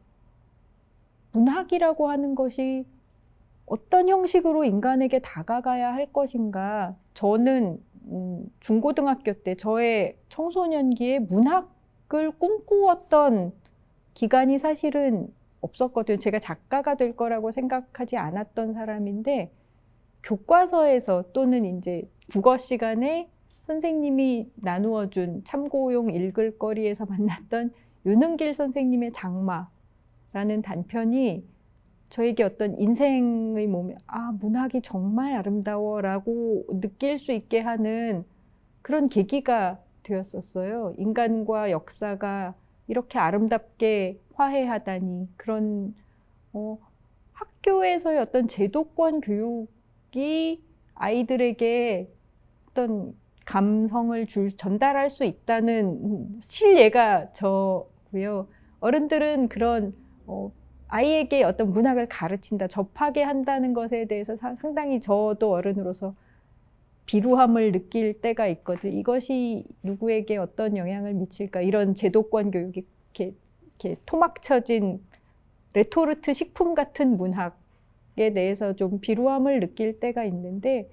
문학이라고 하는 것이 어떤 형식으로 인간에게 다가가야 할 것인가. 저는 음, 중고등학교 때 저의 청소년기에 문학을 꿈꾸었던 기간이 사실은 없었거든요. 제가 작가가 될 거라고 생각하지 않았던 사람인데, 교과서에서 또는 이제 국어 시간에 선생님이 나누어준 참고용 읽을 거리에서 만났던 윤은길 선생님의 장마라는 단편이 저에게 어떤 인생의 몸에 아, 문학이 정말 아름다워라고 느낄 수 있게 하는 그런 계기가 되었었어요. 인간과 역사가 이렇게 아름답게 화해하다니 그런 어, 학교에서의 어떤 제도권 교육이 아이들에게 어떤 감성을 줄, 전달할 수 있다는 실예가 저고요. 어른들은 그런 어, 아이에게 어떤 문학을 가르친다, 접하게 한다는 것에 대해서 상당히 저도 어른으로서 비루함을 느낄 때가 있거든요. 이것이 누구에게 어떤 영향을 미칠까? 이런 제도권 교육이 이렇게, 이렇게 토막쳐진 레토르트 식품 같은 문학에 대해서 좀 비루함을 느낄 때가 있는데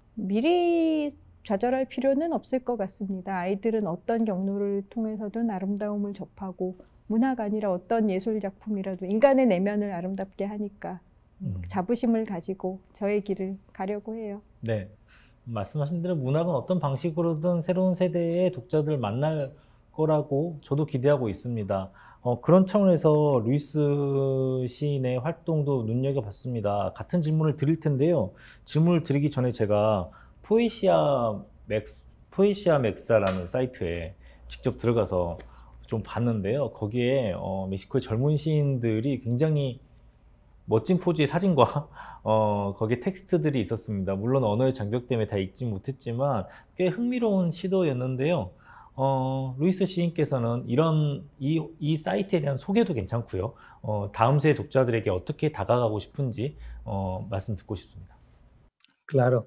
미리 좌절할 필요는 없을 것 같습니다. 아이들은 어떤 경로를 통해서든 아름다움을 접하고 문학 아니라 어떤 예술 작품이라도 인간의 내면을 아름답게 하니까 음. 자부심을 가지고 저의 길을 가려고 해요. 네, 말씀하신 대로 문학은 어떤 방식으로든 새로운 세대의 독자들 만날 거라고 저도 기대하고 있습니다. 어, 그런 차원에서 루이스 시인의 활동도 눈여겨봤습니다. 같은 질문을 드릴 텐데요. 질문을 드리기 전에 제가 포에시아 맥스, 포에시아 맥사라는 사이트에 직접 들어가서 좀 봤는데요. 거기에 어, 멕시코의 젊은 시인들이 굉장히 멋진 포즈의 사진과 어, 거기에 텍스트들이 있었습니다. 물론 언어의 장벽 때문에 다 읽지 못했지만 꽤 흥미로운 시도였는데요. 어, 루이스 시인께서는 이런 이, 이 사이트에 대한 소개도 괜찮고요. 어, 다음 세대 독자들에게 어떻게 다가가고 싶은지 어, 말씀 듣고 싶습니다. Claro.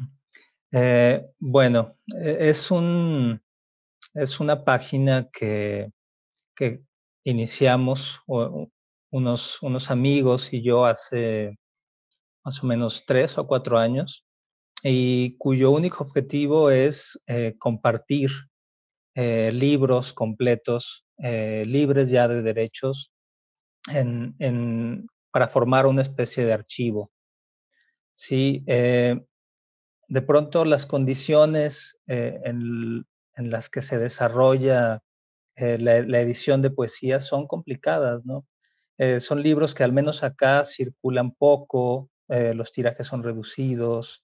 Eh, bueno, es un, es una página que, que iniciamos o, unos, unos amigos y yo hace más o menos tres o cuatro años y cuyo único objetivo es eh, compartir eh, libros completos, eh, libres ya de derechos, en, en, para formar una especie de archivo. Sí, eh, de pronto las condiciones eh, en, en, las que se desarrolla eh, la, la, edición de poesía son complicadas, ¿no? Eh, son libros que al menos acá circulan poco, eh, los tirajes son reducidos.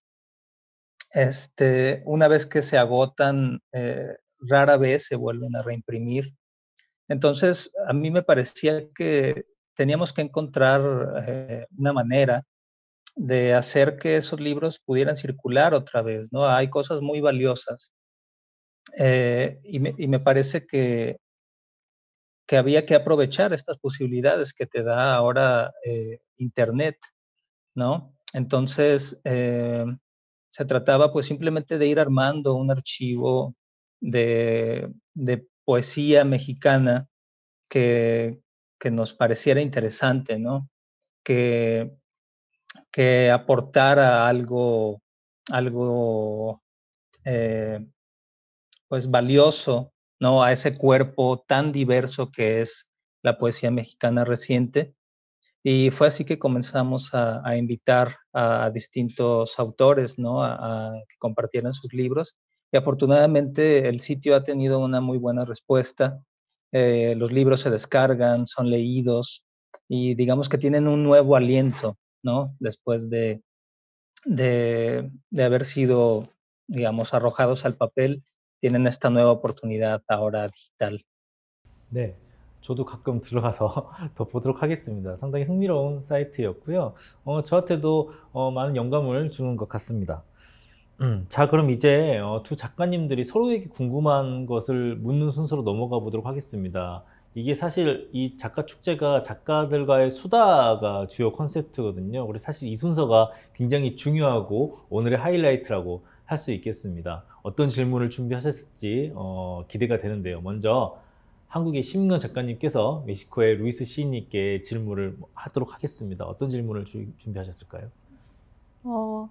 Este, una vez que se agotan, eh, rara vez se vuelven a reimprimir. Entonces, a mí me parecía que teníamos que encontrar eh, una manera de hacer que esos libros pudieran circular otra vez, ¿no? Hay cosas muy valiosas. Eh, y, me, y me parece que, que había que aprovechar estas posibilidades que te da ahora eh, Internet, ¿no? Entonces, eh, se trataba pues simplemente de ir armando un archivo de, de poesía mexicana que, que nos pareciera interesante, ¿no? Que, que aportara algo, algo eh, pues valioso, ¿no? A ese cuerpo tan diverso que es la poesía mexicana reciente. Y fue así que comenzamos a, a invitar a, a distintos autores, ¿no? A, a que compartieran sus libros. Y afortunadamente el sitio ha tenido una muy buena respuesta. Eh, los libros se descargan, son leídos y digamos que tienen un nuevo aliento, ¿no? Después de, de, de haber sido, digamos, arrojados al papel, tienen esta nueva oportunidad ahora digital. 네, 저도 가끔 들어가서 더 보도록 하겠습니다. 상당히 흥미로운 사이트였고요. 어, 저한테도 어, 많은 영감을 주는 것 같습니다. 음, 자, 그럼 이제 어, 두 작가님들이 서로에게 궁금한 것을 묻는 순서로 넘어가 보도록 하겠습니다. 이게 사실 이 작가 축제가 작가들과의 수다가 주요 컨셉트거든요. 그래서 사실 이 순서가 굉장히 중요하고 오늘의 하이라이트라고 할 수 있겠습니다. 어떤 질문을 준비하셨을지 어, 기대가 되는데요. 먼저 한국의 심은경 작가님께서 멕시코의 루이스 시인님께 질문을 하도록 하겠습니다. 어떤 질문을 주, 준비하셨을까요? 어,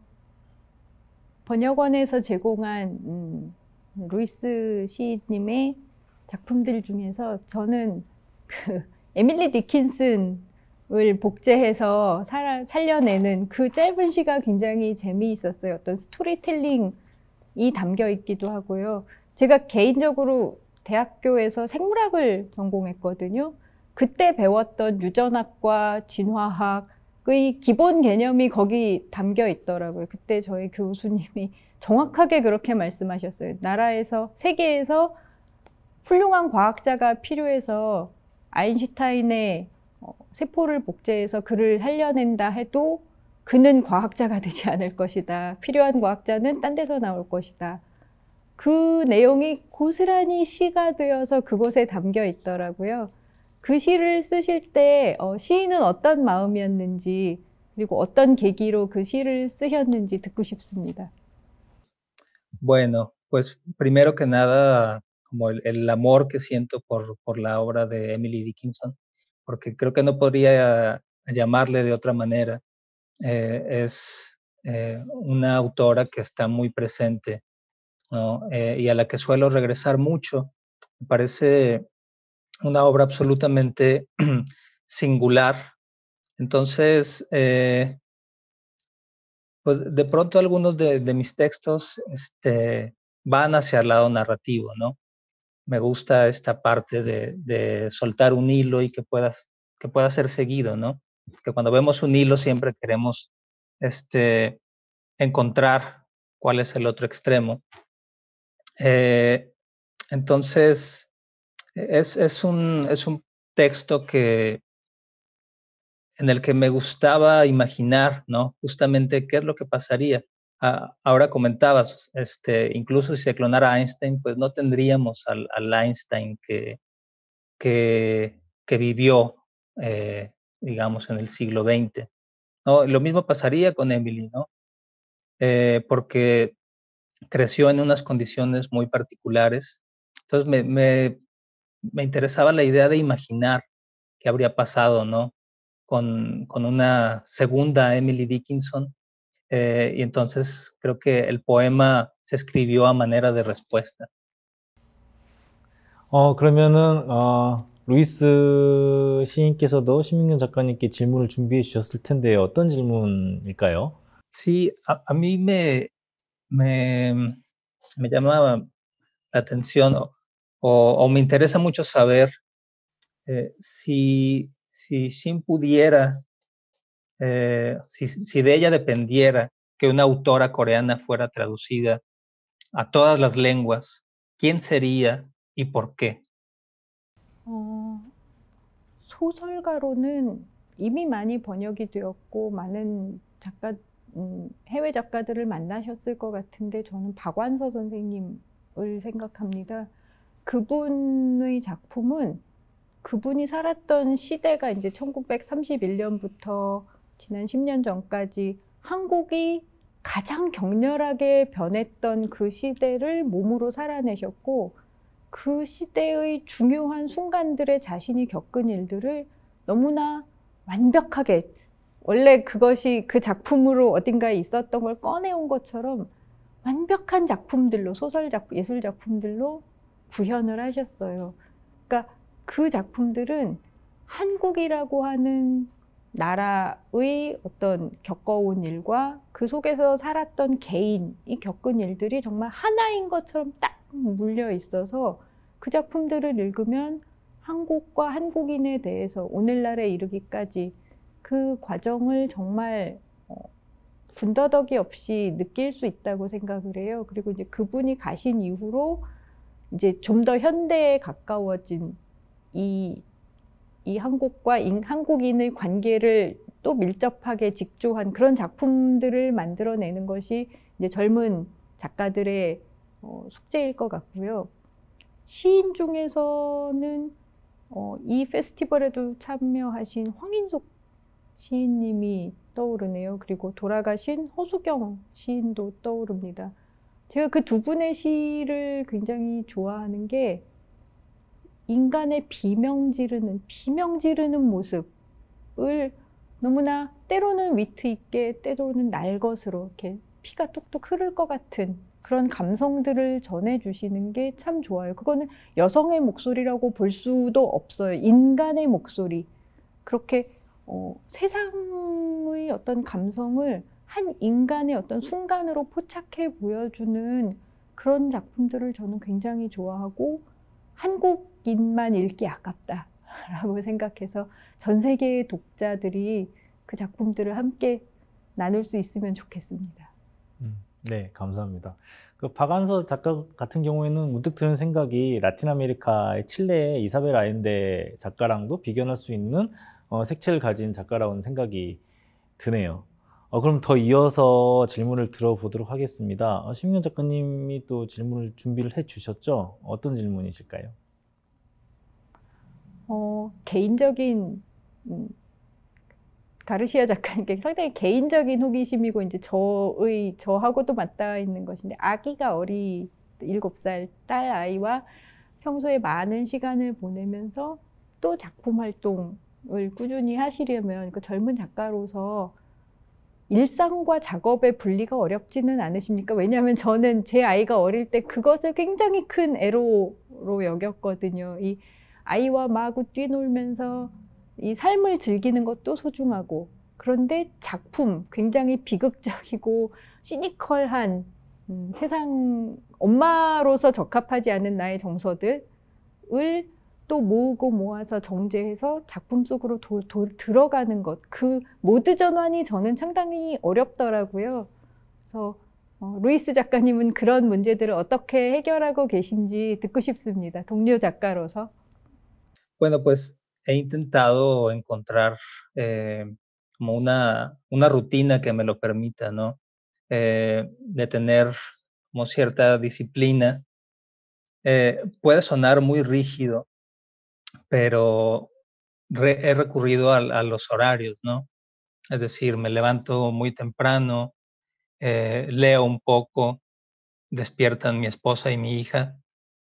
번역원에서 제공한 음, 루이스 시인님의 작품들 중에서 저는 그 에밀리 디킨슨의 복제해서 살아, 살려내는 그 짧은 시가 굉장히 재미있었어요. 어떤 스토리텔링이 담겨 있기도 하고요. 제가 개인적으로 대학교에서 생물학을 전공했거든요. 그때 배웠던 유전학과 진화학의 기본 개념이 거기 담겨 있더라고요. 그때 저희 교수님이 정확하게 그렇게 말씀하셨어요. 나라에서, 세계에서 훌륭한 과학자가 필요해서 아인슈타인의 세포를 복제해서 그를 살려낸다 해도 그는 과학자가 되지 않을 것이다. 필요한 과학자는 딴 데서 나올 것이다. 그 내용이 고스란히 시가 되어서 그곳에 담겨 있더라고요. 그 시를 쓰실 때 어, 시인은 어떤 마음이었는지 그리고 어떤 계기로 그 시를 쓰셨는지 듣고 싶습니다. Bueno, pues primero que nada, como el, el amor que siento por, por la obra de Emily Dickinson, porque creo que no podría llamarle de otra manera. Eh, es eh, una autora que está muy presente, ¿no? Eh, y a la que suelo regresar mucho. Me parece una obra absolutamente singular. Entonces, eh, pues de pronto algunos de, de mis textos este, van hacia el lado narrativo, ¿no? Me gusta esta parte de, de soltar un hilo y que, puedas, que pueda ser seguido, ¿no? Que cuando vemos un hilo siempre queremos este, encontrar cuál es el otro extremo. Eh, entonces, es, es, un, es un texto que, en el que me gustaba imaginar, ¿no? Justamente qué es lo que pasaría. Ah, ahora comentabas, este, incluso si se clonara a Einstein, pues no tendríamos al, al Einstein que, que, que vivió, eh, digamos, en el siglo veinte, ¿no? Lo mismo pasaría con Emily, ¿no? Eh, porque creció en unas condiciones muy particulares. Entonces me, me, me interesaba la idea de imaginar qué habría pasado, ¿no? Con, con una segunda Emily Dickinson. Eh, y entonces creo que el poema se escribió a manera de respuesta. 어, 그러면은, 어, 루이스 시인께서도 신민경 작가님께 질문을 준비해 주셨을 텐데요. 어떤 질문일까요? Sí, a, a mí me, me, me llama la atención o, o, o me interesa mucho saber eh, si, si Shin pudiera, eh, si, si de ella dependiera que una autora coreana fuera traducida a todas las lenguas, ¿quién sería y por qué? 어, 소설가로는 이미 많이 번역이 되었고 많은 작가, 음, 해외 작가들을 만나셨을 것 같은데 저는 박완서 선생님을 생각합니다. 그분의 작품은 그분이 살았던 시대가 이제 천구백삼십일 년부터 지난 십 년 전까지 한국이 가장 격렬하게 변했던 그 시대를 몸으로 살아내셨고 그 시대의 중요한 순간들에 자신이 겪은 일들을 너무나 완벽하게 원래 그것이 그 작품으로 어딘가에 있었던 걸 꺼내온 것처럼 완벽한 작품들로 소설 작품, 예술 작품들로 구현을 하셨어요. 그러니까 그 작품들은 한국이라고 하는 나라의 어떤 겪어온 일과 그 속에서 살았던 개인이 겪은 일들이 정말 하나인 것처럼 딱 물려 있어서 그 작품들을 읽으면 한국과 한국인에 대해서 오늘날에 이르기까지 그 과정을 정말 어, 군더더기 없이 느낄 수 있다고 생각을 해요. 그리고 이제 그분이 가신 이후로 이제 좀 더 현대에 가까워진 이, 이 한국과 인, 한국인의 관계를 또 밀접하게 직조한 그런 작품들을 만들어내는 것이 이제 젊은 작가들의 어, 숙제일 것 같고요. 시인 중에서는 어, 이 페스티벌에도 참여하신 황인숙 시인님이 떠오르네요. 그리고 돌아가신 허수경 시인도 떠오릅니다. 제가 그 두 분의 시를 굉장히 좋아하는 게 인간의 비명 지르는, 비명 지르는 모습을 너무나 때로는 위트 있게, 때로는 날것으로 이렇게 피가 뚝뚝 흐를 것 같은 그런 감성들을 전해주시는 게 참 좋아요. 그거는 여성의 목소리라고 볼 수도 없어요. 인간의 목소리. 그렇게 어, 세상의 어떤 감성을 한 인간의 어떤 순간으로 포착해 보여주는 그런 작품들을 저는 굉장히 좋아하고 한국인만 읽기 아깝다라고 생각해서 전 세계의 독자들이 그 작품들을 함께 나눌 수 있으면 좋겠습니다. 음, 네, 감사합니다. 그 박완서 작가 같은 경우에는 문득 드는 생각이 라틴 아메리카의 칠레의 이사벨 아엔데 작가랑도 비견할 수 있는 어, 색채를 가진 작가라는 생각이 드네요. 어, 그럼 더 이어서 질문을 들어보도록 하겠습니다. 어, 심윤 작가님이 또 질문을 준비를 해 주셨죠? 어떤 질문이실까요? 어, 개인적인 음, 가르시아 작가님께 상당히 개인적인 호기심이고 이제 저의 저하고도 맞닿아 있는 것인데 아기가 어리 일곱 살 딸 아이와 평소에 많은 시간을 보내면서 또 작품 활동을 꾸준히 하시려면 그 젊은 작가로서 일상과 작업의 분리가 어렵지는 않으십니까? 왜냐하면 저는 제 아이가 어릴 때 그것을 굉장히 큰 애로로 여겼거든요. 이 아이와 마구 뛰놀면서 이 삶을 즐기는 것도 소중하고 그런데 작품, 굉장히 비극적이고 시니컬한 음, 세상 엄마로서 적합하지 않은 나의 정서들을 또 모으고 모아서 정제해서 작품 속으로 도, 도, 들어가는 것, 그 모드 전환이 저는 상당히 어렵더라고요. 그래서 어, 루이스 작가님은 그런 문제들을 어떻게 해결하고 계신지 듣고 싶습니다. 동료 작가로서. Bueno, pues he intentado encontrar eh, como una, una rutina que me lo permita, ¿no? Eh, de tener como cierta disciplina. Eh, puede sonar muy rígido, pero re- he recurrido a, a los horarios, ¿no? Es decir, me levanto muy temprano, eh, leo un poco, despiertan mi esposa y mi hija,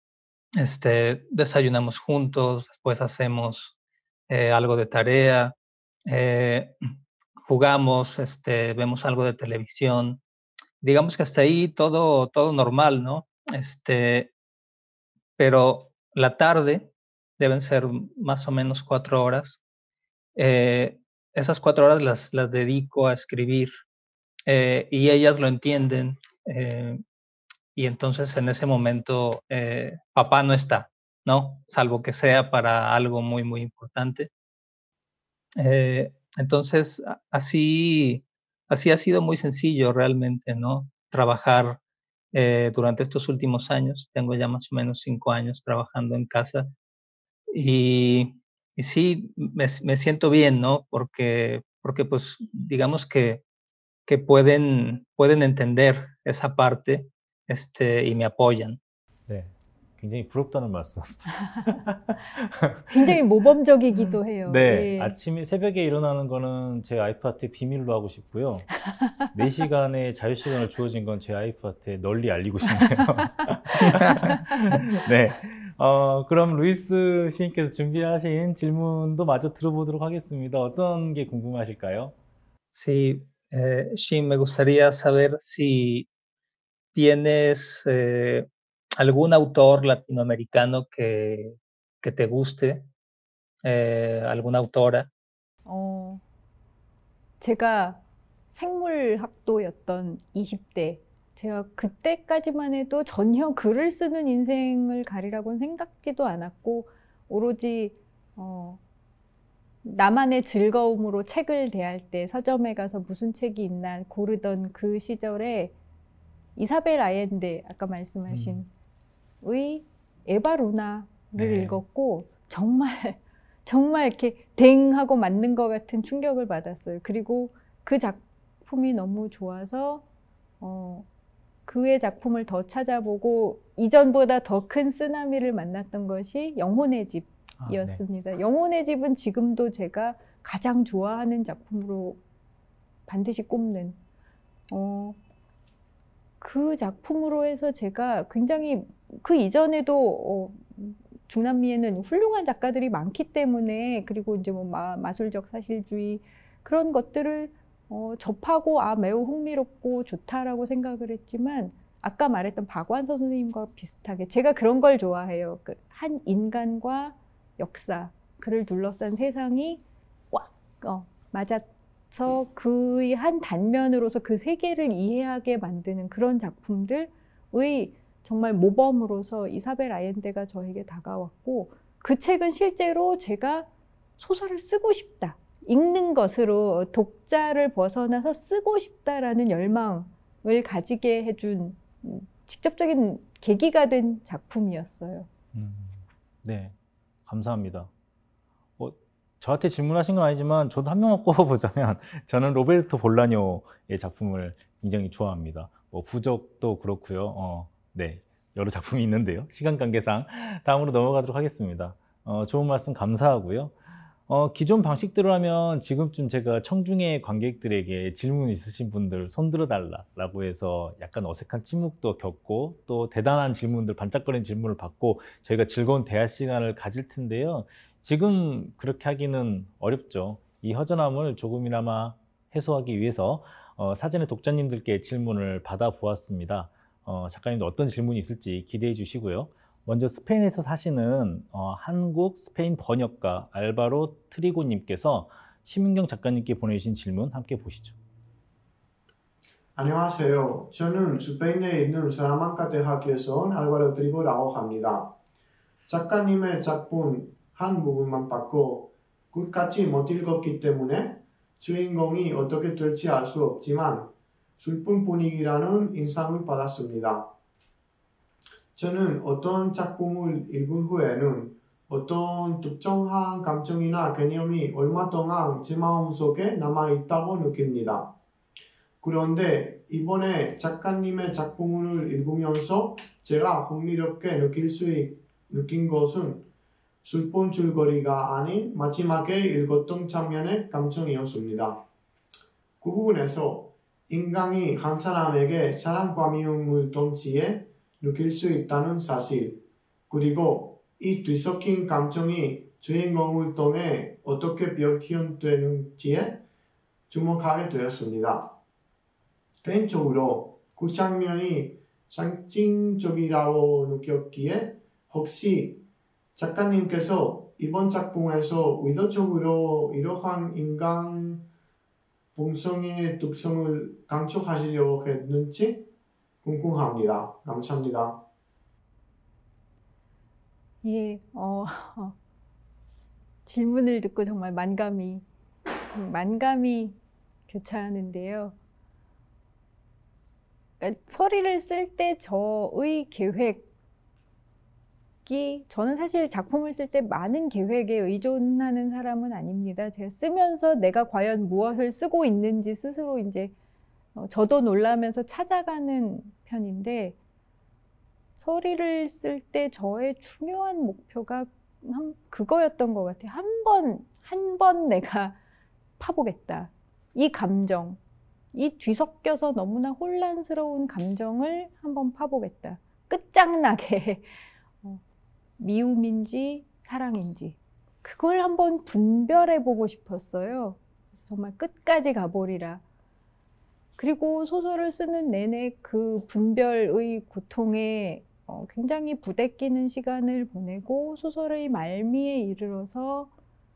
este, desayunamos juntos, después hacemos eh, algo de tarea, eh, jugamos, este, vemos algo de televisión. Digamos que hasta ahí todo, todo normal, ¿no? Este, pero la tarde deben ser más o menos cuatro horas. Eh, esas cuatro horas las, las dedico a escribir eh, y ellas lo entienden. Eh, y entonces en ese momento eh, papá no está, ¿no? Salvo que sea para algo muy, muy importante. Eh, entonces, a- así, así ha sido muy sencillo realmente, ¿no? Trabajar eh, durante estos últimos años. Tengo ya más o menos cinco años trabajando en casa y, y sí, me, me siento bien, ¿no? Porque, porque pues digamos que, que pueden, pueden entender esa parte este, y me apoyan. 네, 굉장히 부럽다는 말씀. 굉장히 모범적이기도 해요. 네, 예. 아침에 새벽에 일어나는 거는 제 와이프한테 비밀로 하고 싶고요. 네 시간의 자유시간을 주어진 건 제 와이프한테 널리 알리고 싶네요. 네, 어, 그럼 루이스 시인께서 준비하신 질문도 마저 들어보도록 하겠습니다. 어떤 게 궁금하실까요? Sí, eh, Shin, me gustaría saber si tienes eh, algún autor latinoamericano que, que te guste, eh, alguna autora. 어, 제가 생물학도였던 이십 대, 제가 그때까지만 해도 전혀 글을 쓰는 인생을 가리라고는 생각지도 않았고 오로지 어, 나만의 즐거움으로 책을 대할 때 서점에 가서 무슨 책이 있나 고르던 그 시절에 이사벨 아엔데 아까 말씀하신 음. 의 에바 루나를 네. 읽었고 정말 정말 이렇게 댕 하고 맞는 것 같은 충격을 받았어요. 그리고 그 작품이 너무 좋아서 어, 그의 작품을 더 찾아보고 이전보다 더 큰 쓰나미를 만났던 것이 영혼의 집이었습니다. 아, 네. 영혼의 집은 지금도 제가 가장 좋아하는 작품으로 반드시 꼽는 어, 그 작품으로 해서 제가 굉장히 그 이전에도 어, 중남미에는 훌륭한 작가들이 많기 때문에 그리고 이제 뭐 마, 마술적 사실주의 그런 것들을 어, 접하고 아 매우 흥미롭고 좋다라고 생각을 했지만 아까 말했던 박완서 선생님과 비슷하게 제가 그런 걸 좋아해요. 그 한 인간과 역사 그를 둘러싼 세상이 꽉 어, 맞아서 그의 한 단면으로서 그 세계를 이해하게 만드는 그런 작품들의 정말 모범으로서 이사벨 아yen데가 저에게 다가왔고, 그 책은 실제로 제가 소설을 쓰고 싶다, 읽는 것으로 독자를 벗어나서 쓰고 싶다라는 열망을 가지게 해준 직접적인 계기가 된 작품이었어요. 음, 네, 감사합니다. 어, 저한테 질문하신 건 아니지만 저도 한 명만 꼽아보자면 저는 로베르토 볼라뇨의 작품을 굉장히 좋아합니다. 뭐 부적도 그렇고요. 어, 네, 여러 작품이 있는데요. 시간 관계상 다음으로 넘어가도록 하겠습니다. 어, 좋은 말씀 감사하고요. 어, 기존 방식대로 하면 지금쯤 제가 청중의 관객들에게 질문 있으신 분들 손들어 달라고 해서 약간 어색한 침묵도 겪고 또 대단한 질문들, 반짝거리는 질문을 받고 저희가 즐거운 대화 시간을 가질 텐데요. 지금 그렇게 하기는 어렵죠. 이 허전함을 조금이나마 해소하기 위해서 어, 사전에 독자님들께 질문을 받아보았습니다. 어, 작가님도 어떤 질문이 있을지 기대해 주시고요. 먼저 스페인에서 사시는 어, 한국 스페인 번역가 알바로 트리고님께서 심은경 작가님께 보내주신 질문 함께 보시죠. 안녕하세요. 저는 스페인에 있는 사라만카 대학에서 온 알바로 트리고라고 합니다. 작가님의 작품 한 부분만 받고 끝까지 못 읽었기 때문에 주인공이 어떻게 될지 알 수 없지만 슬픈 분위기라는 인상을 받았습니다. 저는 어떤 작품을 읽은 후에는 어떤 특정한 감정이나 개념이 얼마 동안 제 마음속에 남아있다고 느낍니다. 그런데 이번에 작가님의 작품을 읽으면서 제가 흥미롭게 느낄 수 있, 느낀 것은 슬픈 줄거리가 아닌 마지막에 읽었던 장면의 감정이었습니다. 그 부분에서 인간이 한 사람에게 사랑과 미움을 동시에 느낄 수 있다는 사실, 그리고 이 뒤섞인 감정이 주인공을 통해 어떻게表현되는지에 주목하게 되었습니다. 개인적으로 그 장면이 상징적이라고 느꼈기에 혹시 작가님께서 이번 작품에서 의도적으로 이러한 인간 본성의 특성을 강조하시려고 했는지 궁금합니다. 감사합니다. 예, 어, 질문을 듣고 정말 만감이, 만감이 교차하는데요. 그러니까 서리를 쓸 때 저의 계획이, 저는 사실 작품을 쓸 때 많은 계획에 의존하는 사람은 아닙니다. 제가 쓰면서 내가 과연 무엇을 쓰고 있는지 스스로 이제 저도 놀라면서 찾아가는 편인데, 서리를 쓸 때 저의 중요한 목표가 한, 그거였던 것 같아요. 한 번, 한 번 내가 파보겠다. 이 감정, 이 뒤섞여서 너무나 혼란스러운 감정을 한번 파보겠다. 끝장나게 어, 미움인지 사랑인지 그걸 한번 분별해보고 싶었어요. 그래서 정말 끝까지 가보리라. 그리고 소설을 쓰는 내내 그 분별의 고통에 어, 굉장히 부대끼는 시간을 보내고 소설의 말미에 이르러서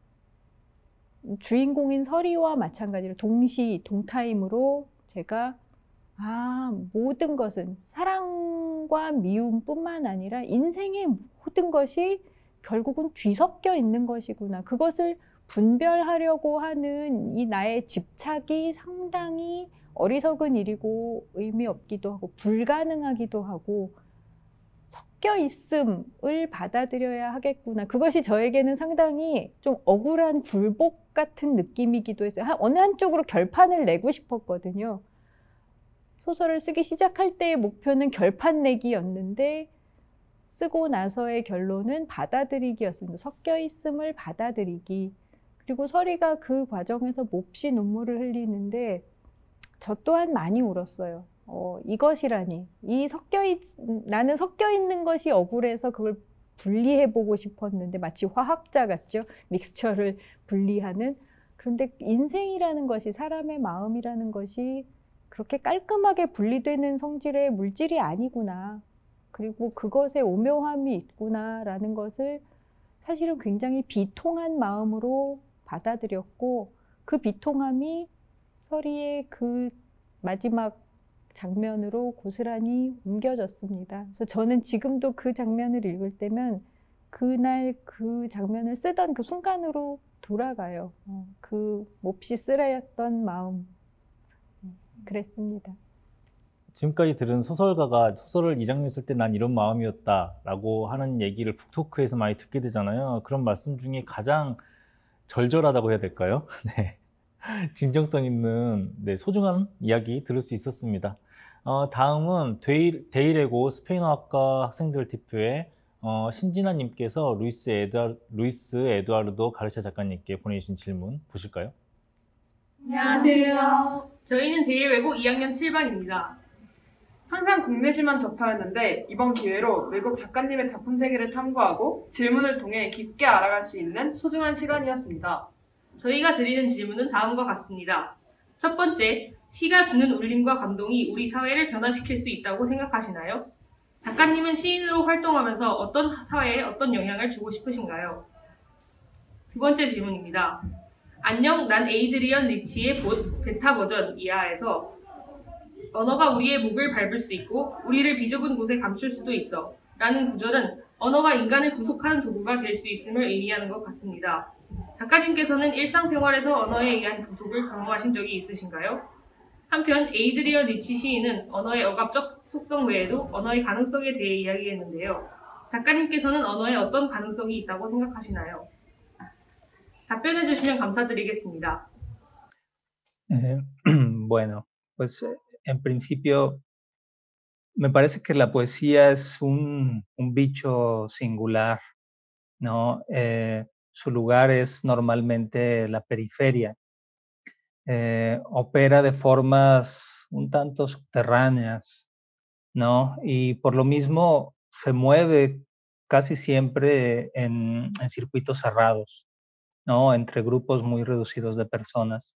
주인공인 서리와 마찬가지로 동시, 동타임으로 제가 아, 모든 것은 사랑과 미움뿐만 아니라 인생의 모든 것이 결국은 뒤섞여 있는 것이구나. 그것을 분별하려고 하는 이 나의 집착이 상당히 어리석은 일이고 의미 없기도 하고 불가능하기도 하고 섞여 있음을 받아들여야 하겠구나. 그것이 저에게는 상당히 좀 억울한 굴복 같은 느낌이기도 했어요. 어느 한쪽으로 결판을 내고 싶었거든요. 소설을 쓰기 시작할 때의 목표는 결판 내기였는데 쓰고 나서의 결론은 받아들이기였습니다. 섞여 있음을 받아들이기. 그리고 서리가 그 과정에서 몹시 눈물을 흘리는데 저 또한 많이 울었어요. 어, 이것이라니. 이 섞여 있, 나는 섞여 있는 것이 억울해서 그걸 분리해보고 싶었는데 마치 화학자 같죠? 믹스처를 분리하는. 그런데 인생이라는 것이, 사람의 마음이라는 것이 그렇게 깔끔하게 분리되는 성질의 물질이 아니구나. 그리고 그것에 오묘함이 있구나라는 것을 사실은 굉장히 비통한 마음으로 받아들였고, 그 비통함이 서리의 그 마지막 장면으로 고스란히 옮겨졌습니다. 그래서 저는 지금도 그 장면을 읽을 때면 그날 그 장면을 쓰던 그 순간으로 돌아가요. 어, 그 몹시 쓰레였던 마음. 그랬습니다. 지금까지 들은 소설가가 소설을 이 장면 쓸 때 난 이런 마음이었다라고 하는 얘기를 북토크에서 많이 듣게 되잖아요. 그런 말씀 중에 가장 절절하다고 해야 될까요? 네. 진정성 있는 네, 소중한 이야기 들을 수 있었습니다. 어, 다음은 데일, 데일에고 스페인어학과 학생들 대표의 어, 신진아님께서 루이스, 에드아, 루이스 에두아르도 가르샤 작가님께 보내주신 질문 보실까요? 안녕하세요. 저희는 데일 외국 이 학년 칠 반입니다. 항상 국내시만 접하였는데 이번 기회로 외국 작가님의 작품 세계를 탐구하고 질문을 통해 깊게 알아갈 수 있는 소중한 시간이었습니다. 저희가 드리는 질문은 다음과 같습니다. 첫 번째, 시가 주는 울림과 감동이 우리 사회를 변화시킬 수 있다고 생각하시나요? 작가님은 시인으로 활동하면서 어떤 사회에 어떤 영향을 주고 싶으신가요? 두 번째 질문입니다. 안녕, 난 에이드리언 리치의 봇 베타 버전 이하에서 언어가 우리의 목을 밟을 수 있고 우리를 비좁은 곳에 감출 수도 있어 라는 구절은 언어가 인간을 구속하는 도구가 될 수 있음을 의미하는 것 같습니다. 작가님께서는 일상생활에서 언어에 의한 구속을 경험하신 적이 있으신가요? 한편 에이드리언 리치 시인은 언어의 억압적 속성 외에도 언어의 가능성에 대해 이야기했는데요. 작가님께서는 언어에 어떤 가능성이 있다고 생각하시나요? 답변해 주시면 감사드리겠습니다. Eh, bueno, pues eh, en principio me parece que la poesía es un, un bicho singular, ¿no? Eh, su lugar es normalmente la periferia. Eh, opera de formas un tanto subterráneas, ¿no? Y por lo mismo se mueve casi siempre en, en circuitos cerrados, ¿no? Entre grupos muy reducidos de personas.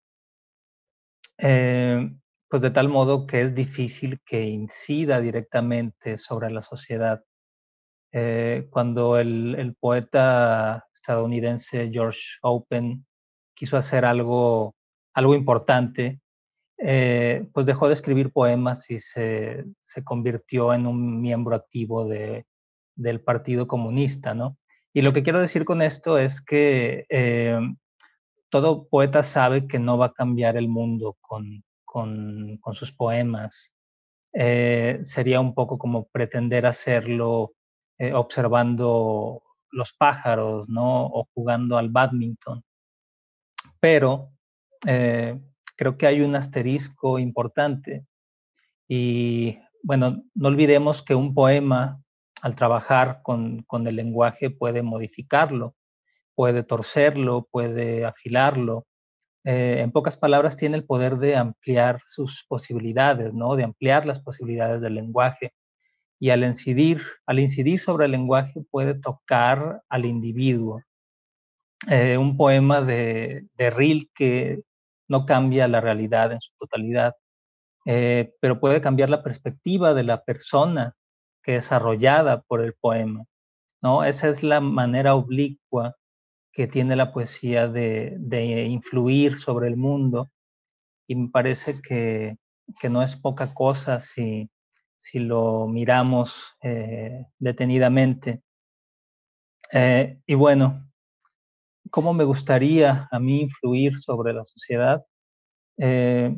Eh, pues de tal modo que es difícil que incida directamente sobre la sociedad. Eh, cuando el, el poeta estadounidense George Open quiso hacer algo, algo importante, eh, pues dejó de escribir poemas y se, se convirtió en un miembro activo de, del Partido Comunista, ¿no? Y lo que quiero decir con esto es que eh, todo poeta sabe que no va a cambiar el mundo con, con, con sus poemas. Eh, sería un poco como pretender hacerlo eh, observando los pájaros, ¿no? O jugando al bádminton. Pero eh, creo que hay un asterisco importante y, bueno, no olvidemos que un poema, al trabajar con, con el lenguaje, puede modificarlo, puede torcerlo, puede afilarlo. Eh, en pocas palabras, tiene el poder de ampliar sus posibilidades, ¿no? De ampliar las posibilidades del lenguaje. Y al incidir, al incidir sobre el lenguaje puede tocar al individuo. Eh, un poema de, de Rilke no cambia la realidad en su totalidad, eh, pero puede cambiar la perspectiva de la persona que es arrollada por el poema, ¿no? Esa es la manera oblicua que tiene la poesía de, de influir sobre el mundo, y me parece que, que no es poca cosa si, si lo miramos eh, detenidamente. Eh, y bueno, ¿cómo me gustaría a mí influir sobre la sociedad? Eh,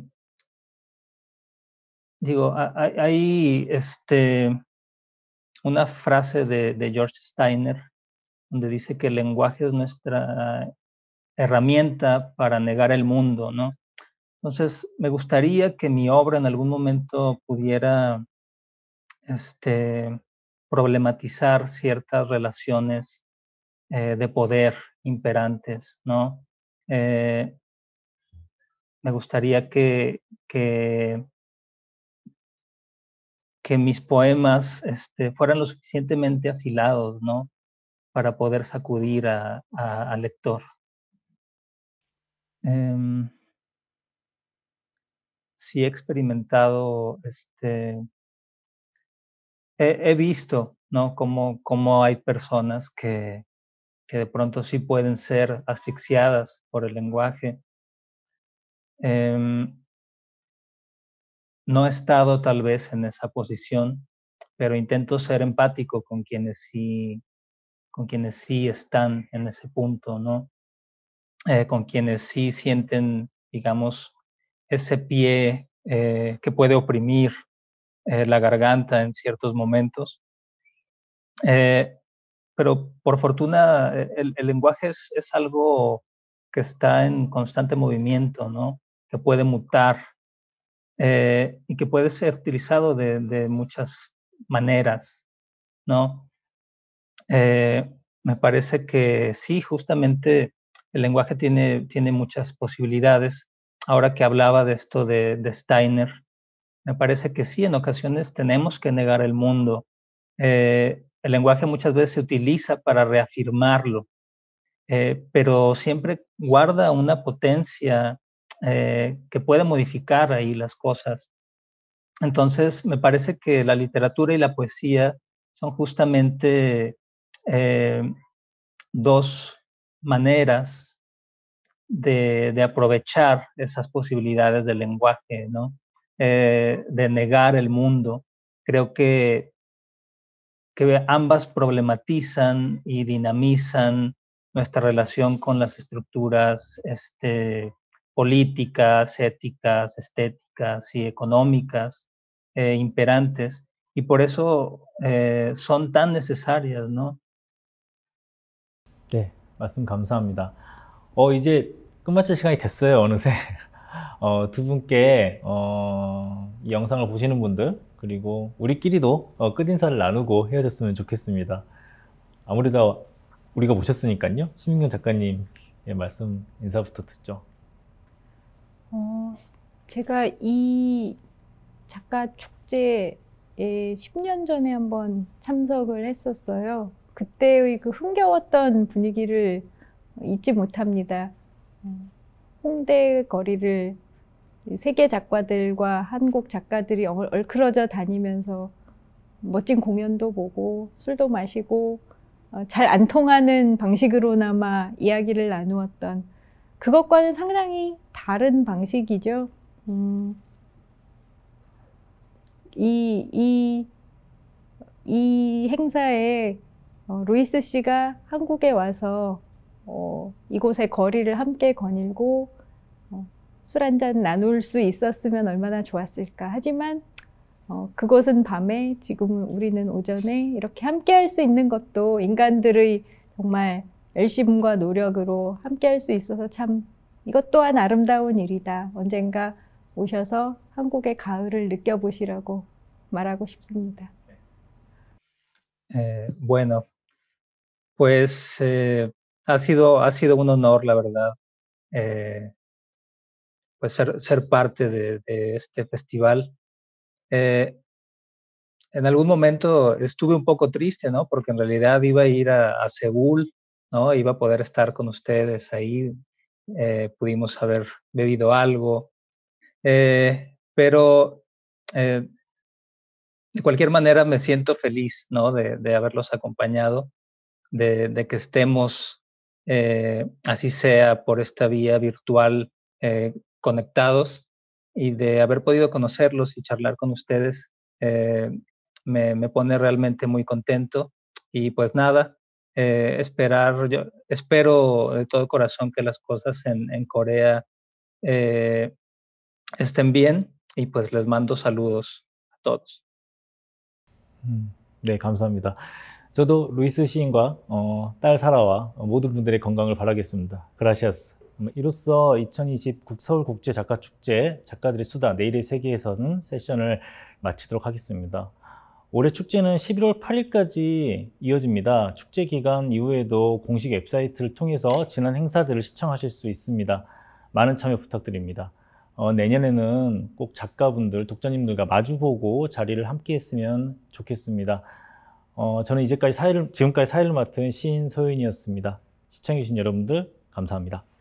digo, hay, hay este, una frase de, de George Steiner donde dice que el lenguaje es nuestra herramienta para negar el mundo, ¿no? Entonces, me gustaría que mi obra en algún momento pudiera este, problematizar ciertas relaciones eh, de poder imperantes, ¿no? Eh, me gustaría que, que, que mis poemas este, fueran lo suficientemente afilados, ¿no? Para poder sacudir a, a, al lector. Eh, sí he experimentado, este, he, he visto, ¿no? Cómo, cómo hay personas que, que de pronto sí pueden ser asfixiadas por el lenguaje. Eh, no he estado tal vez en esa posición, pero intento ser empático con quienes sí, con quienes sí están en ese punto, ¿no? Eh, con quienes sí sienten, digamos, ese pie eh, que puede oprimir eh, la garganta en ciertos momentos. Eh, pero por fortuna eh, el, el lenguaje es, es algo que está en constante movimiento, ¿no? Que puede mutar eh, y que puede ser utilizado de, de muchas maneras, ¿no? Eh, me parece que sí, justamente el lenguaje tiene, tiene muchas posibilidades. Ahora que hablaba de esto de, de Steiner, me parece que sí, en ocasiones tenemos que negar el mundo. Eh, el lenguaje muchas veces se utiliza para reafirmarlo, eh, pero siempre guarda una potencia eh, que puede modificar ahí las cosas. Entonces, me parece que la literatura y la poesía son justamente eh, dos maneras de, de, aprovechar esas posibilidades del lenguaje, ¿no? Eh, de negar el mundo. Creo que, que ambas problematizan y dinamizan nuestra relación con las estructuras este, políticas, éticas, estéticas y económicas eh, imperantes, y por eso eh, son tan necesarias, ¿no? 네, 말씀 감사합니다. 어, 이제 끝마칠 시간이 됐어요, 어느새. 어, 두 분께, 어, 이 영상을 보시는 분들, 그리고 우리끼리도 어, 끝인사를 나누고 헤어졌으면 좋겠습니다. 아무래도 우리가 모셨으니까요. 심인경 작가님의 말씀, 인사부터 듣죠. 어, 제가 이 작가 축제에 십 년 전에 한번 참석을 했었어요. 그때의 그 흥겨웠던 분위기를 잊지 못합니다. 홍대 거리를 세계 작가들과 한국 작가들이 얼클어져 다니면서 멋진 공연도 보고 술도 마시고 잘 안 통하는 방식으로나마 이야기를 나누었던, 그것과는 상당히 다른 방식이죠. 음, 이, 이, 이 행사에 어, 루이스 씨가 한국에 와서 어, 이곳의 거리를 함께 거닐고 어, 술 한잔 나눌 수 있었으면 얼마나 좋았을까. 하지만 어, 그곳은 밤에, 지금은 우리는 오전에 이렇게 함께 할 수 있는 것도 인간들의 정말 열심과 노력으로 함께 할 수 있어서 참 이것 또한 아름다운 일이다. 언젠가 오셔서 한국의 가을을 느껴보시라고 말하고 싶습니다. Eh, bueno, pues eh, ha sido, ha sido un honor, la verdad, eh, pues ser, ser parte de, de este festival. Eh, en algún momento estuve un poco triste, ¿no? Porque en realidad iba a ir a, a Seúl, ¿no? Iba a poder estar con ustedes ahí, eh, pudimos haber bebido algo, eh, pero eh, de cualquier manera me siento feliz, ¿no? De, de haberlos acompañado, de, de que estemos, eh, así sea por esta vía virtual, eh, conectados, y de haber podido conocerlos y charlar con ustedes. Eh, me, me pone realmente muy contento. Y pues nada, eh, esperar, yo espero de todo corazón que las cosas en, en Corea eh, estén bien, y pues les mando saludos a todos. 음, 네, 감사합니다. 저도 루이스 시인과 어, 딸 사라와 모든 분들의 건강을 바라겠습니다. 그라시아스. 이로써 이천이십 서울국제작가축제 작가들의 수다 내일의 세계에서는 세션을 마치도록 하겠습니다. 올해 축제는 십일월 팔일까지 이어집니다. 축제 기간 이후에도 공식 웹사이트를 통해서 지난 행사들을 시청하실 수 있습니다. 많은 참여 부탁드립니다. 어, 내년에는 꼭 작가분들, 독자님들과 마주보고 자리를 함께 했으면 좋겠습니다. 어, 저는 이제까지 사회를, 지금까지 사회를 맡은 시인 소연이었습니다. 시청해주신 여러분들 감사합니다.